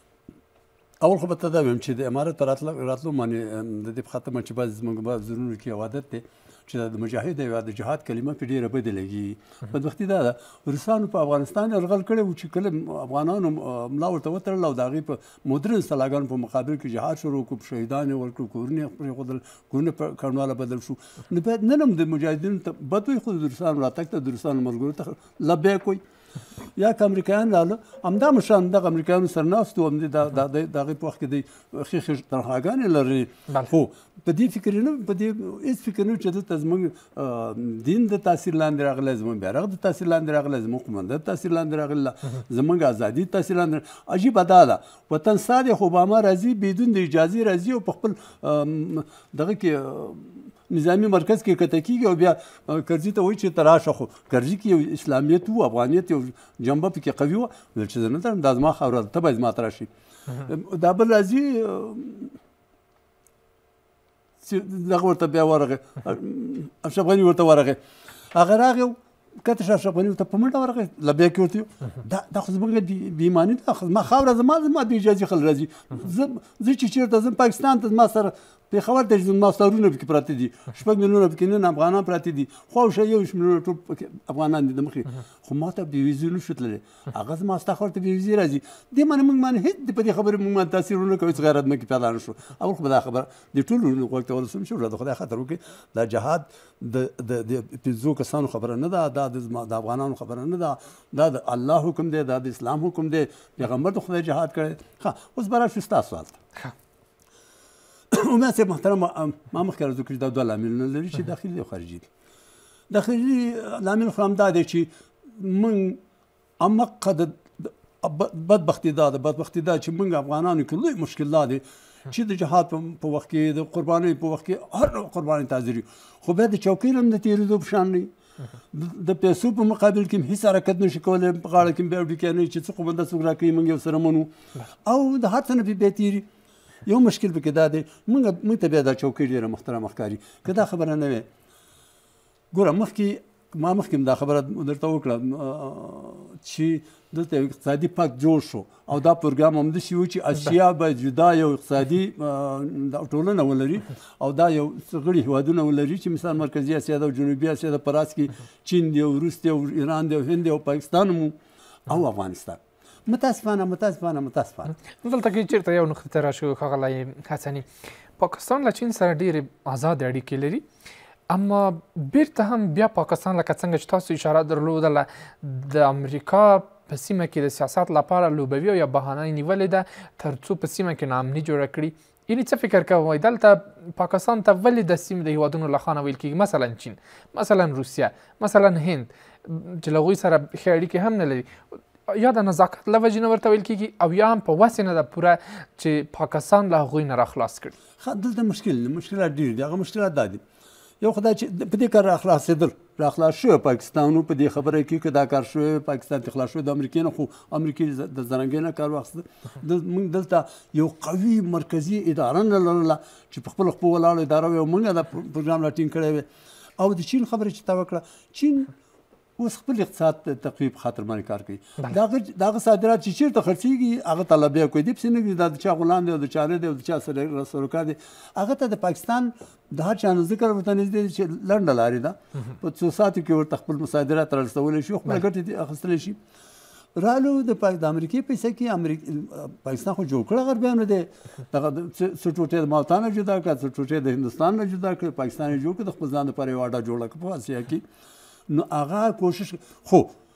اول خو به ته دا ویم چې د امارت په راتلو باندې د دې په خاطر چې بعضې زموږ په زړونو کې یو عادت دی چې د مجاهد یا د جهاد کلمه پې ډېره بده لګي. بدبختي دا ده روسانو په افغانستان یرغل کړی و چې کله افغانانو ملا ورته وتړله او د هغې په مدرن سلاګانو په مقابل کې جهاد شروع کړو، شهیدان یې ورکړو، کورونه یې پرېښودل، کورونه په کڼواله بدل شو. نو باید نن هم د مجاهدینو ته بد وایي خو د روسانو راتګ ته د روسانو ملګرو ته لبیک وایي. یا که امریکایان راغله همدا مشران دغه امریکایانو سره ناست وو، همدې د هغې په وخت کې دوی ښې ښې تنخواګانې لرلې، خو په دې فکر نه په دې هېڅ فکر نه و چې دلته زموږ دین د تاثیر لاندې راغلی، زموږ بیرغ د تاثیر لاندې راغلی، زموږ قومنده د تاثیر لاندې راغله، زموږ ازادي د تاثیر لاندې. عجیبه دا ده وطن ستا دی خو اوباما راځي بدون د اجازې راځي او په خپل دغه کې نظامی مرکز کې کته کېږي او بیا کرزي ته وایي چې ته راشه. خو کرزي کې یو اسلامیت و، افغانیت یو جنبه پکې قوي وه، ویل چې زه نه درم، دا زما خاوره ده، ته باید زما ته راشي. دا بل راځي دغه ورته بیا ورغی اشرف غني ورته ورغی، هغه راغی کته شه اشرف غني ورته په منډه ورغی لبیک یې ورته دا دا خو زموږ بېایماني ده، زما خاوره زما زما د اجازې خل راځي. زه چې چېرته ځم پاکستان ته زما سره پېښور ته چې زما سرونه پکې پراته دي، شپږ میلیونه پکې نن افغانان پراته دي، خواوشا یو ویشت میلیونه ټول پکې افغانان دي د مخې، خو ما ته بې ویزې نشو تللی، هغه زما ستا خاورې ته بې ویزې راځي. دې باندې موږ باندې هېڅ په دې خبرې موږ باندې تاثیر ونه کوي، هېڅ غیرت مکې پیدا نه شو. اول خو به دا خبره د ټولو غوږ ته ورسوم چې د خدای خاطر وکړي دا جهاد د پنځو کسانو خبره نه ده، دا د افغانانو خبره نه ده، دا د الله حکم دی، دا د اسلام حکم دی، پیغمبر د خدای جهاد کړی. ښه اوس به راشو ستا سوال ته. عمر صاحب محترم، ما مخکې عرض وکړي دا دوه لاملونه لري چې داخلي او خارجي دي. داخلي لامل خو همدا دی چې موږ عمقه د بدبختي دا ده بدبختي دا چې موږ افغانانو کې لوی مشکل دا دی چې د جهاد په وخت کې د قربانۍ په وخت کې هر ډول قربانۍ ته حاضر یو، خو بیا د چوکۍ هم د تېرېدو په شان نه د پیسو په مقابل کې هیڅ حرکت نشي کولی، په غاړه کې بیا ډوکیا نه چې څه قومنده څوک راکوي موږ یو سره منو او د هر څه نه بیا تېري. یو مشکل پکې دا دی موږ موږ ته بیا دا چوکۍ ډېره محترمه ښکاري که دا خبره نه وي ګوره مخکې ما مخکې هم دا خبره درته وکړه چې دلته یو اقتصادي پاک جوړ شو او دا پروګرام همداسې و چې اسیا باید جدا یو اقتصادي ټولنه ولري او دا یو غړي هېوادونه ولري چې مثال مرکزي اسیا ده او جنوبي اسیا ده په راس کې چین دی او روس دی او ایران دی او هند دی او پاکستان هم او افغانستان متاسفانه متاسفانه متاسفانه دلته کې چېرته یو نقطې ته راشو ښاغلی حسني پاکستان له چین سره ډېرې ازادې اړیکې لري اما بیرته هم بیا پاکستان لکه څنګه چې تاسو اشاره درلودله د امریکا په سیمه کې د سیاست لپاره لوبوي او یا بهانه نیولې ده تر څو په سیمه کې ناامني جوړه کړي یعنې څه فکر کوئ دلته پاکستان ته ولې د سیمې د هیوادونو له خوا نه ویل کېږي مثلا چین مثلا روسیه مثلا هند چې له هغوی سره ښې اړیکې هم نه لري یا د نزاکت له وجې نه ورته ویل کېږي او یا هم په وسې نه ده پوره چې پاکستان له هغوی نه راخلاص کړي دلته مشکل مشکلات ډېر دي هغه مشکلات دا دي یو خدای چې په دې کار راخلاصېدل راخلاص شوی پاکستانو په دې خبره کې که دا کار شوی پاکستان ته خلاص شوی د امریکې نه خو امریکې د زرنګۍ نه کار واخیسته موږ دلته یو قوي مرکزي اداره نه لرله چې په خپلو خپو ولاړو اداره وي او موږ دا پروګرام را ټینګ کړی وی او د چین خبره چې تا وکړه چین اوس خپل اقتصاد تقویب خاطر باندې کار کوي د هغه صادرات چې چېرته خرڅېږي هغه ته لا بیا کوي دې پسې نه وي دا د چا غلام دی او د چا دی او د چا سره سروکار دی هغه ته د پاکستان د هر چا نه ذکر ورته نږدې دی چې لنډه لارې ده په څو ساعتو کې ورته خپل صادرات رارسولی شي خپله ګټې اخیستلی شي رالو د امریکې پیسه کې پاکستان خو جوړ کړه غربیانو دی دغه څه ټوټې د مالتا نه جدا کړه څه ټوټې د هندوستان نه جدا کړه پاکستان یې جوړ کړه د خپل ځان دپاره یوه اډه جوړه کړه په اسیا کې نو هغه کوشش خو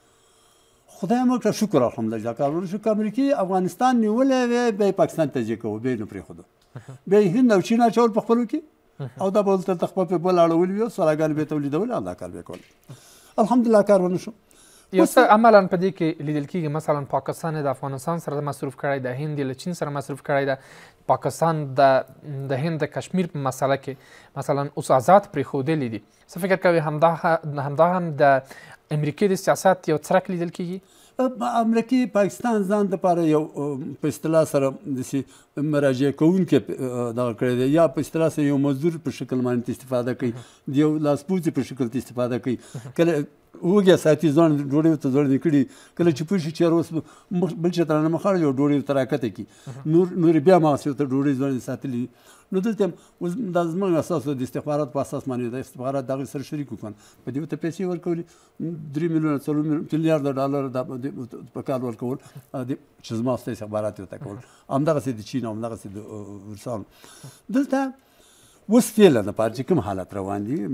خدای مو کړه شکر الحمدلله کار ونه شو که امریکې افغانستان نیولی وی بیا یې پاکستان تجزیه کوو بیا یې نه پرېښودو بیا یې هند او چین اچول په خپلو کې او دا به دلته خپل په بل اړولي وي او سلاګانې به یې تولیدولې او دا کار به یې کول الحمدلله کار ونه شو یو څه عملا په دې کې لیدل کېږي مثلا پاکستان د افغانستان سره مصروف کړی ده هند له چین سره مصروف کړی ده پاکستان د د هند د کشمیر په مسله کې مثلا اوس آزاد پرېښودلی دي څه فکر کوئ همدا همدا هم د امریکې د سیاست یو څرک لیدل کېږي امریکې پاکستان ځان دپاره یو په اصطلاح سره داسې مراجعه کوونکی دغه کړی دی یا په اصطلاح سره یو مزدور په شکل باندې استفاده کوي د یو لاسپوڅي په شکل استفاده کوي کله وږی ساتي ځان ډوډۍ ورته ځوړندې کړي کله چې پوه شي چې اوس بل چا ته رانه مخ اړوي او ډوډۍ ورته راکته کړي نور نور بیا هماغسې ورته ډوډۍ ځوړندې ساتلي نو دلته اوس دا زموږ اساس د استخبارات په اساس باندې د استخبارات د هغې سره شریک وکړن په دې ورته پیسې ورکولې درې میلیونه څلور میلیارده ډالر په کال ورکول چې زما ستا استخبارات یې ورته کول همدغسې د چین او همدغسې د روسانو دلته اوس فعلا دپاره چې کوم حالت روان دي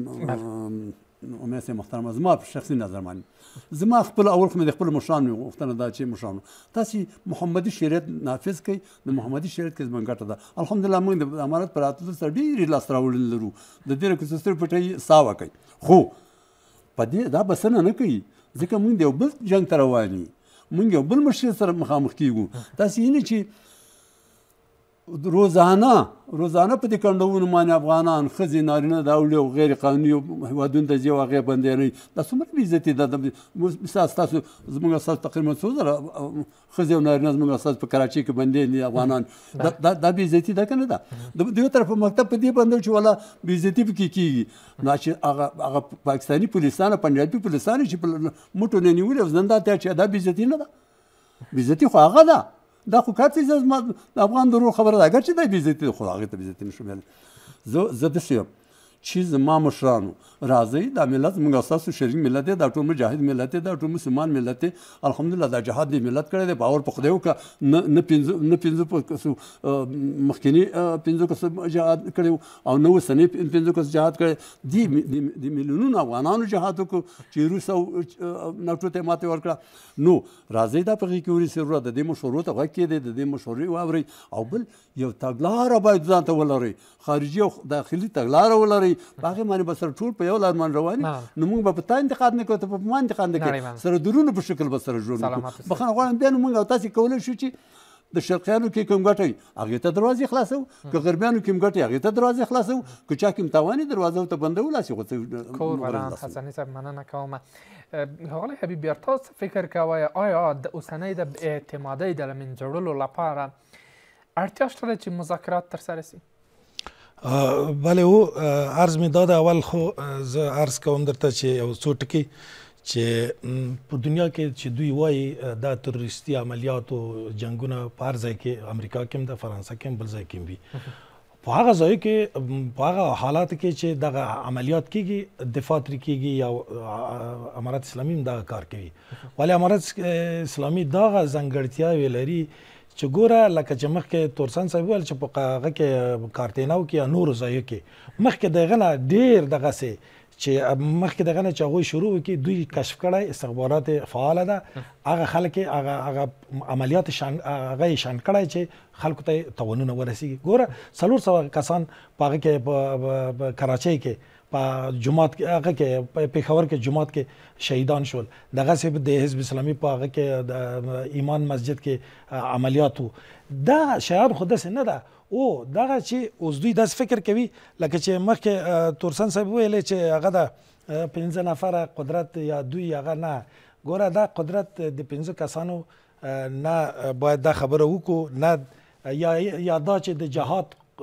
امید محترمه زما په شخصي نظر باندې زما خپل اول خو مې د خپلو مشرانو غوښتنه ده چې مشرانو تاسې محمدي شریعت نافظ کوئ د محمدي شریعت کې زموږ ګټه ده الحمدلله موږ د امارت په راتلو سره ډېرې لاسته راوړنې لرو د دې نه که څه سترګې پټوي ساه کوي خو په دې دا بسنه نه کوي ځکه موږ د یو بل جنګ ته روان یو موږ یو بل مشکل سره مخامخ کېږو تاسې یې نه چې روزانه روزانه په دې کنډونو باندې افغانان ښځې نارینه د اوړي او غیر قانوني هېوادونو ته ځي او هغې بندیانوي دا څومره بېعزتي ده مثال ستاسو زموږ استازو تقریبا څو زره ښځې او نارینه زموږ استازو په کراچۍ کې بندیان دي افغانان دا بېعزتي ده که نه ده د یو طرفه مکتب په دې بندوي چې والا بېعزتي پکې کېږي نو چې هغه هغه پاکستاني پولیسان او پنجابي پولیسان چې په موټو نه نیولي او زندان ته اچوي دا بېعزتي نه ده بېعزتي خو هغه ده دا خو کار څه زما د افغان د روح خبره ده اګر چې دا بېعزتي ده خو هغې ته بېعزتي نه شو ویلی زه زه داسې یم چې زما مشرانو راځئ دا ملت زموږ ستاسو شریک ملت دی دا ټول مجاهد ملت دی دا ټول مسلمان ملت دی الحمدلله دا جهاد دی ملت کړی دی باور په خدای وکړه نه نه پنځه نه پنځه کسو مخکیني پنځه کسو جهاد کړی او نه اوسني پنځه کسو جهاد کړی دي د میلیونونو افغانانو جهاد وکړو چې روس او ناټو ته ماتې ورکړه نو راځئ دا په هغې کې ونیسئ وروره د دې مشورو ته غوږ کېدئ د دې مشورې واورئ او بل یو تګلاره باید ځان ته ولرئ خارجي او داخلي تګلاره ولرئ په هغې باندې به سره ټول په یو لار باندې روان نو موږ به په تا انتقاد نه کوو ته به په ما انتقاد نه کوې سره درونو په شکل به سره ژوند وکړو بخښنه غواړم بیا نو موږ او تاسې کولی شو چې د شرقیانو کې کوم ګټه وي هغې ته دروازې خلاصوو که غربیانو کې هم ګټه وي هغې ته دروازې خلاصوو که چا کې هم تاوان وي دروازه ورته بندوو لاسې غوڅوي کور وران حسني صاحب مننه کوم ښاغلی حبیب یار تاسو فکر کوئ آیا د اوسنۍ د اعتمادۍ د له منځه وړلو لپاره اړتیا شته چې مذاکرات ترسره شي؟ بله او عرض می داده اول خو زه عرض کوم درته چې یو څو ټکي چې په دنیا کې چې دوی وایي دا تروریستي عملیات او جنگونه په هر ځای کې امریکا کې هم ده، فرانسه کې هم بل ځای کې هم وي. په هغه ځای کې په هغه حالاتو کې چې دغه عملیات کېږي دفاع ترې کېږي یا امارت اسلامي هم دغه کار کوي. ولې امارت اسلامي دغه ځانګړتیاوې لري چې ګوره لکه چې مخکې تورسن صاحب وویل چې په هغه کې کارتیناو کې یا نورو ځایو کې مخکې د هغه نه ډېر دغسې چې مخکې دغه نه چې هغوی شروع وکړي دوی کشف کړی استخبارات فعاله ده، هغه خلک یې هغه هغه عملیات شان هغه یې شنډ کړی چې خلکو ته تاوانونه ورسېږي. ګوره څلور سوه کسان په هغه کې په کراچۍ کې په جماعت کې هغه کې په پېښور کې جماعت کې شهیدان شول. دغسې د حزب اسلامي په هغه کې د ایمان مسجد کې عملیات وو. دا شیان خو داسې نه ده. او دغه چې اوس دوی داسې فکر کوي لکه چې مخکې تورسن صاحب ویلی چې هغه د پنځه نفره قدرت یا دوی هغه نه. ګوره دا قدرت د پنځه کسانو نه باید دا خبره وکړو، نه یا یا دا چې د جهاد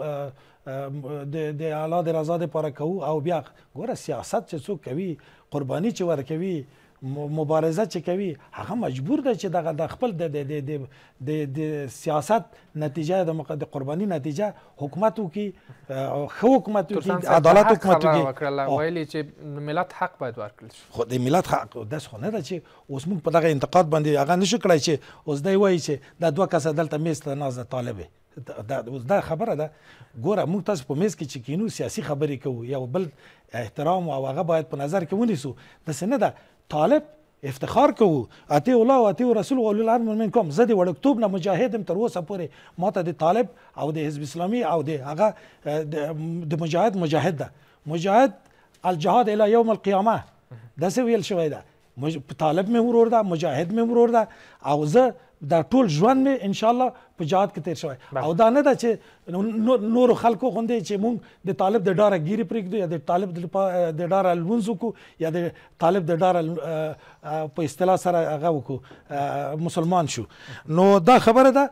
د اعلی د رضا دپاره کوو او بیا ګوره سیاست چې څوک کوي قرباني چې ورکوي مبارزه چې کوي هغه مجبور دی چې دغه د خپل د د سیاست نتیجه د قرباني نتیجه حکومت وکړي، ښه حکومت وکړي، عدالت حکومت وکړي. ویلي چې ملت حق باید ورکړل شي. خو د ملت حق داسې خو نه ده چې اوس موږ په دغه انتقاد باندې هغه نشو کړی چې اوس دی وایي چې دا دوه کسه دلته میز ته ناست ده طالب دا خبره ده. ګوره موږ تاسو په میز کې چې کینو سیاسي خبرې کوو یو بل احترام او هغه باید په نظر کې ونیسو. داسې نه ده. طالب افتخار کوو اطیع الله او اطیع رسول او اولي الامر منکم. زه د وړکتوب نه مجاهد یم، تر اوسه پورې ما ته د طالب او د حزب اسلامي او د هغه د مجاهد مجاهد ده. مجاهد الجهاد الی یوم القیامه داسې ویل شوی ده. طالب مې ورور ده، مجاهد مې ورور ده او زه دا ټول ژوند مې انشاءالله په جهاد کې تیر شوی. او دا نه ده چې نورو خلکو غوندې چې مونږ د طالب د ډاره ګیرې پرېږدو یا د طالب د ډاره لمونځ وکړو یا د طالب د ډاره په اصطلاح سره هغه وکړو مسلمان شو. نو دا خبره ده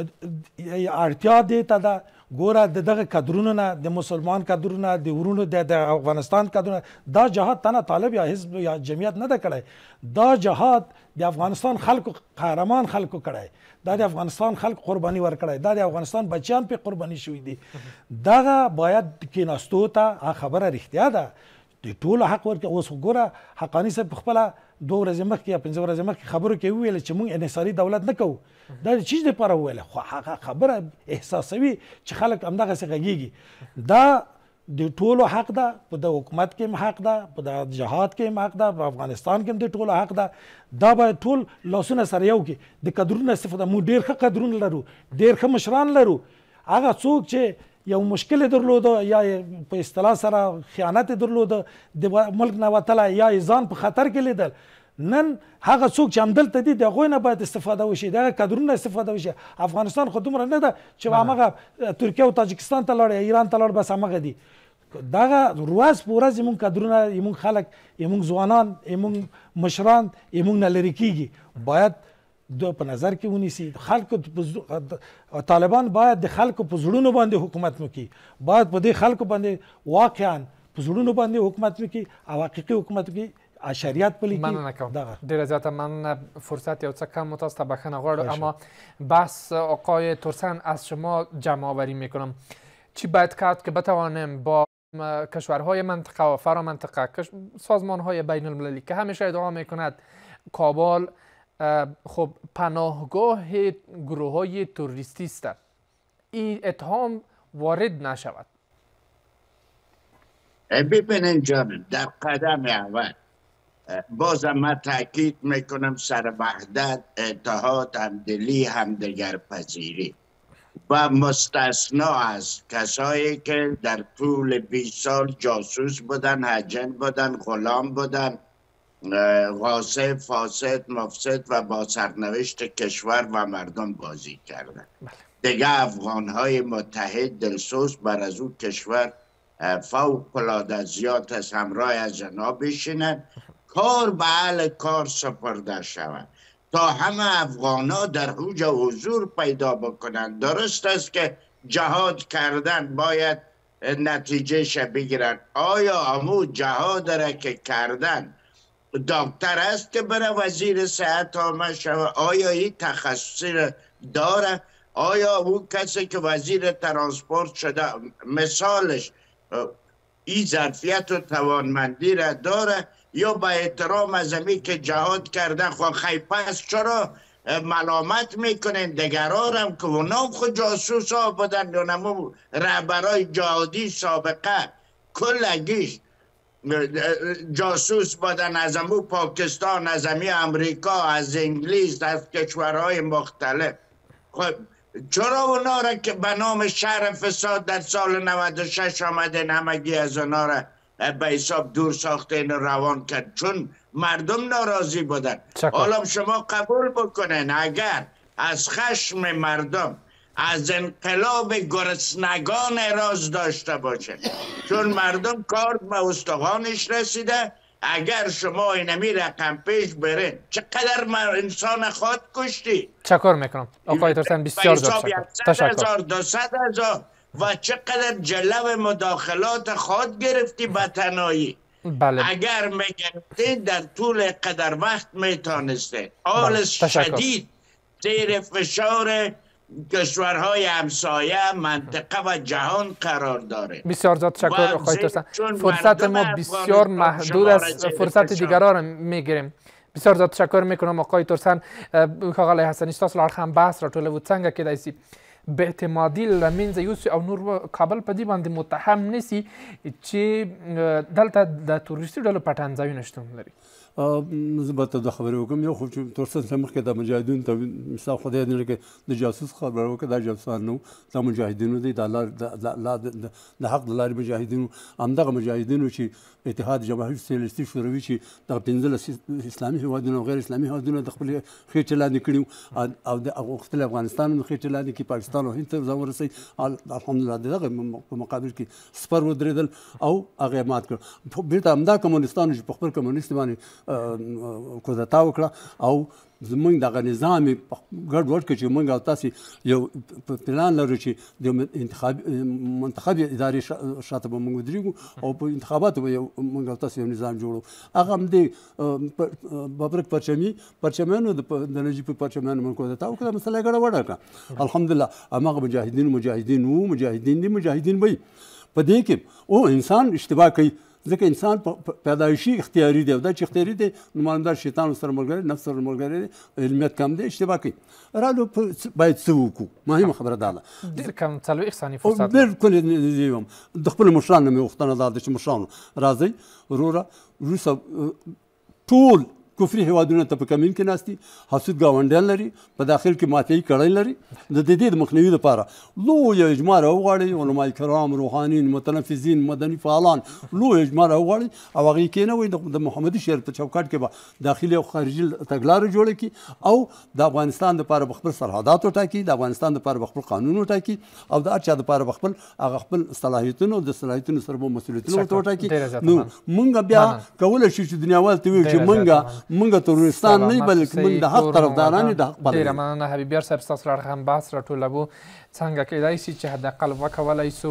اړتیا دې ته ده. ګوره د دغه کدرونو نه د مسلمان کدرونه د ورونو د افغانستان کدرونه دا جهاد تنه طالب یا حزب یا جمعیت نه ده کړی. دا جهاد د افغانستان خلکو قهرمان خلکو کړی، دا د افغانستان خلک قرباني ورکړی، دا د افغانستان بچیان پې قرباني شوي دي. دغه باید کېناستو ته خبره رښتیا ده د ټولو حق ورکړي. اوس ګوره حقاني صاحب په خپله دوه ورځې مخکې یا پنځه ورځې مخکې خبرو کې وویل چې موږ انحصاري دولت نه کوو. دا د چیز دپاره وویله خو هغه خبره احساسوي چې خلک همدغسې غږېږي. دا د ټولو حق ده، په د حکومت کې هم حق ده، په د جهاد کې هم حق ده، په افغانستان کې هم د ټولو حق ده. دا باید ټول لاسونه سره یو کړي. د قدرونو استفاده موږ ډېر ښه قدرونه لرو، ډېر ښه مشران لرو. هغه څوک چې یو مشکل درلوده یا په اصطلاح سره خیانت درلوده د ملک نه وتلی یا یې ځان په خطر کې لیدل، نن هغه څوک چې همدلته دي د هغوی نه باید استفاده وشي، د هغه کدرونه استفاده وشي. افغانستان خو دومره نه ده چې همغه ترکیه او تاجکستان ته لاړ یا ایران ته لاړ بس همغه دي. دغه ورځ په ورځ زموږ کدرونه، زموږ خلک، زموږ ځوانان، زموږ مشران زموږ نه لرې کېږي. باید دو په نظر کې ونیسي. خلکو طالبان باید د خلکو په زړونو باندې حکومت وکړي، باید په دې خلکو باندې واقعا په زړونو باندې حکومت وکړي او حقیقي حکومت وکړي، شریعت پلی کی. مننه کوم. ډیره زیاته مننه. فرصت یو څه کم متاسف بخنه غواړم، اما بحث آقای تورسن از شما جمع آوری میکنم. چی باید کرد که بتوانیم با کشورهای منطقه و فرا منطقه، سازمانهای بین المللی که همیشه ادعا میکند کابل خب پناهگاه گروه های تروریستی است، این اتهام وارد نشود؟ ببینین جان، در قدم اول باز من تاکید میکنم سر وحدت، اتحاد، همدلی، همدیگر پذیری و مستثنا از کسایی که در طول بیست سال جاسوس بودن، هجن بودن، غلام بودن، غاصب، فاسد، مفسد و با سرنوشت کشور و مردم بازی کردن. دیگه افغانهای متحد دلسوز بر از اون کشور فوق العاده زیاد از همراه از جناب بشینن، کار به اهل کار سپرده شود. تا همه افغانا در اوج حضور پیدا بکنند. درست است که جهاد کردن باید نتیجهش بگیرن. آیا امو جهاد را که کردن دکتر است که بره وزیر صحت آمد شود؟ آیا این تخصصی را داره؟ آیا او کسی که وزیر ترانسپورت شده مثالش این ظرفیت و توانمندی را داره؟ یا با احترام از امی که جهاد کردن خود خیلی پس چرا ملامت میکنن دیگران هم که اونام خود جاسوس ها بودن یا نمو رهبرای جهادی سابقه کلگیش جاسوس بودن از امو پاکستان، از امی امریکا، از انگلیس، از کشورهای مختلف. خب چرا اونا را که به نام شهر فساد در سال نود و شش آمدن همگی از اونا را به حساب دور ساختین و روان کرد؟ چون مردم ناراضی بودن. حالا شما قبول بکنین اگر از خشم مردم، از انقلاب گرسنگان اراز داشته باشه، چون مردم کار به استخوانش رسیده. اگر شما اینمی رقم پیش برین چقدر انسان خود کشتی؟ تشکر میکنم آقای ترسن، بسیار تشکر. هزار دویست هزار و چقدر جلو مداخلات خود گرفتی به تنهایی. بله. اگر میگرفتین در طول قدر وقت میتونسته آل شدید زیر فشار کشورهای همسایه، منطقه و جهان قرار داره. بسیار زیاد تشکر آقای ترسن. فرصت ما بسیار محدود است، فرصت دیگران را میگیریم. بسیار زیاد تشکر میکنم آقای ترسن. آقای حسنی ستاسو له اړخه هم بحث راټولوي و څنګه کېدای شي به اعتمادي له منځه یوسي او نور کابل په دې باندې متهم نسی چې دلته د تورستي ډلو پټنځایونه شتون لري. زه به ته د خبرې وکړم. یو خو چې ترڅ څه مخکې د مجاهدینو ته مثال خدای دې لکه د جاسوس خبره وکړه، دا جاسوسان نه دا مجاهدینو دي، د حق د لارې مجاهدینو. همدغه مجاهدینو چې اتحاد جماهیر سوسیالیستي شوروي چې دغه پنځلس اسلامي هېوادونه او غیر اسلامي هېوادونه د خپلې خېټې لاندې کړي او د غوښتل افغانستان د خېټې لاندې کړي، پاکستان او هند ته ځان ورسوي. الحمدلله د دغه په مقابل کې سپر ودرېدل او هغه یې مات کړ. بېرته همدا کمونستانو چې په خپل کمونیست باندې کودتا وکړه او زمونږ دغه نظام یې ګډ وډ کړ چې موږ او تاسې یو پلان لرو چې د منتخبي ادارې شاته به موږ ودرېږو او په انتخاباتو به موږ او تاسې یو نظام جوړو. هغه همدې ببرک پرچمي پرچمیانو د نجیب پرچمیانو موږ کودتا وکړه، مسله یې ګډه وډه کړه. الحمدلله هماغه مجاهدین مجاهدین وو، مجاهدین دي، مجاهدین وي. په دې کې او انسان اشتباه کوي، ځکه انسان پیدایشي اختیاري دی او دا چې اختیاري دی نو معلومدار شیطان سره ملګری، نفس سره ملګری دی، علمیت کم دی، اشتباه کوي. رالو باید څه وکړو؟ مهمه خبره دا ده. ډېر کم څلوېښت ثانیې فرصت بلکل یم. د خپلو مشرانو نه مې غوښتنه دا ده چې مشرانو راځئ وروره وروسته ټول کفري هېوادونه ته په کمین کې ناست دي، حسود ګاونډیان لري، په داخل کې مافیایي کړۍ لري. د دې د مخنیوي لپاره لویه اجماع راوغواړئ، علماء کرام، روحانیین، متنفذین، مدني فعالان لویه اجماع راوغواړئ او هغې کېنوئ. د محمدي شعر په چوکاټ کې به داخلي او خارجي تګلاره جوړه کړي او د افغانستان دپاره به خپل سرحدات وټاکي، د افغانستان دپاره به خپل قانون وټاکي او د هر چا دپاره به خپل هغه خپل صلاحیتونه او د صلاحیتونو سره به مسؤلیتونه ورته وټاکي. نو موږ بیا کولی شو چې دنیاوال ته ووایو چې موږ موږ ترورستان نه بلکې موږ د حق طرفداران یو، د حق پلویان. ډېره مننه حبیبیار صاحب، ستاسو له اړخه هم بحث راټولوو څنګه کېدای شي چې حداقل وکولی سو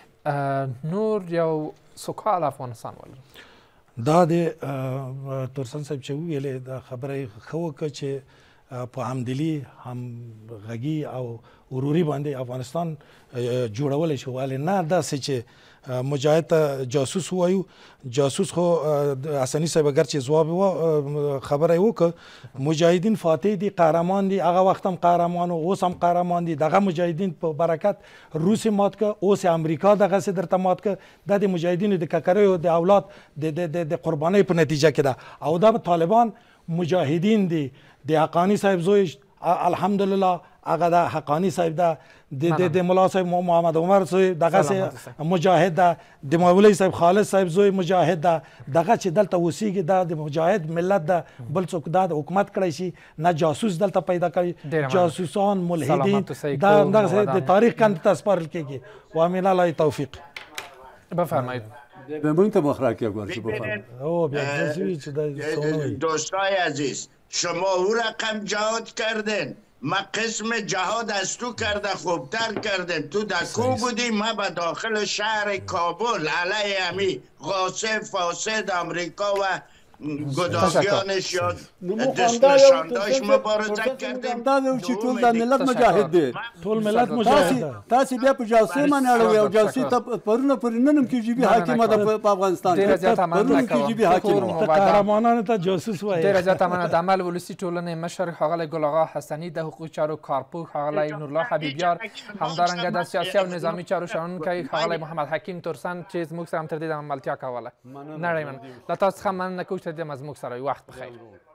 نور یو سوکاله افغانستان ولرو. دا د تورسن صاحب چې وویلې دا خبره یې ښه وکړه چې په همدلي همغږي او وروري باندې افغانستان جوړولی شو. ولې نه داسې چې مجاهد ته جاسوس ووایو. جاسوس خو حسني صاحب اگر چې ځواب خبره یې وکړه، مجاهدین فاتح دي، قهرمان دي، هغه وخت هم قهرمان و، اوس هم قهرمان دي. دغه مجاهدین په برکت روس یې مات کړه، اوس امریکا دغسې درته مات کړه. دا د مجاهدینو د ککریو د اولاد د قربانۍ په نتیجه کې ده. او دا طالبان مجاهدین دي. د حقانی صاحب زوی الحمدلله هغه د حقانی صاحب ده، د ملا صاحب محمد عمر زوی دغسې مجاهد ده، د مولوي صاحب خالد صاحب زوی مجاهد ده. دغه چې دلته اوسیږي دا د مجاهد ملت ده، بل څوک دا د حکومت کړی شي نه، جاسوس دلته پیدا کوي، جاسوسان ملحدین دا دغسې د تاریخ کندې ته سپارل کېږي. و من الله توفیق. بفرمایید. به مونږ ته مخ راکړه ګورشي ببینید او بیا ځوی چې دا سوالوي دوستای عزیز شما او رقم جهاد کردین ما قسم جهاد از تو کرده خوبتر کردیم تو در کو بودی ما به داخل شهر کابل علیه همی غاصب فاسد امریکا و گداخیانش یا دست نشانداش مبارزه کردیم دا یو چې ټول د ملت مجاهد دی ټول ملت مجاهد تاسو بیا په جاسوسي باندې اړوي او جاسوسي ته پرونه پر ننم کې جی بي حاکمه ده په افغانستان کې پرونه کې جی بي حاکمه ته قهرمانانو ته جاسوس وایي ډېره زیاته مننه د عمل ولسي ټولنې مشر ښاغلی ګل آغا حسني د حقوقي چارو کارپوه ښاغلی نورالله حبیبیار همدارنګه د سیاسي او نظامي چارو شنونکی ښاغلی محمد حکیم ترسن چې زموږ سره هم تر دې دمه ملتیا کوله نړۍ مننه له تاسو څخه مننه کوم چې د زموږ سره وخت بخیر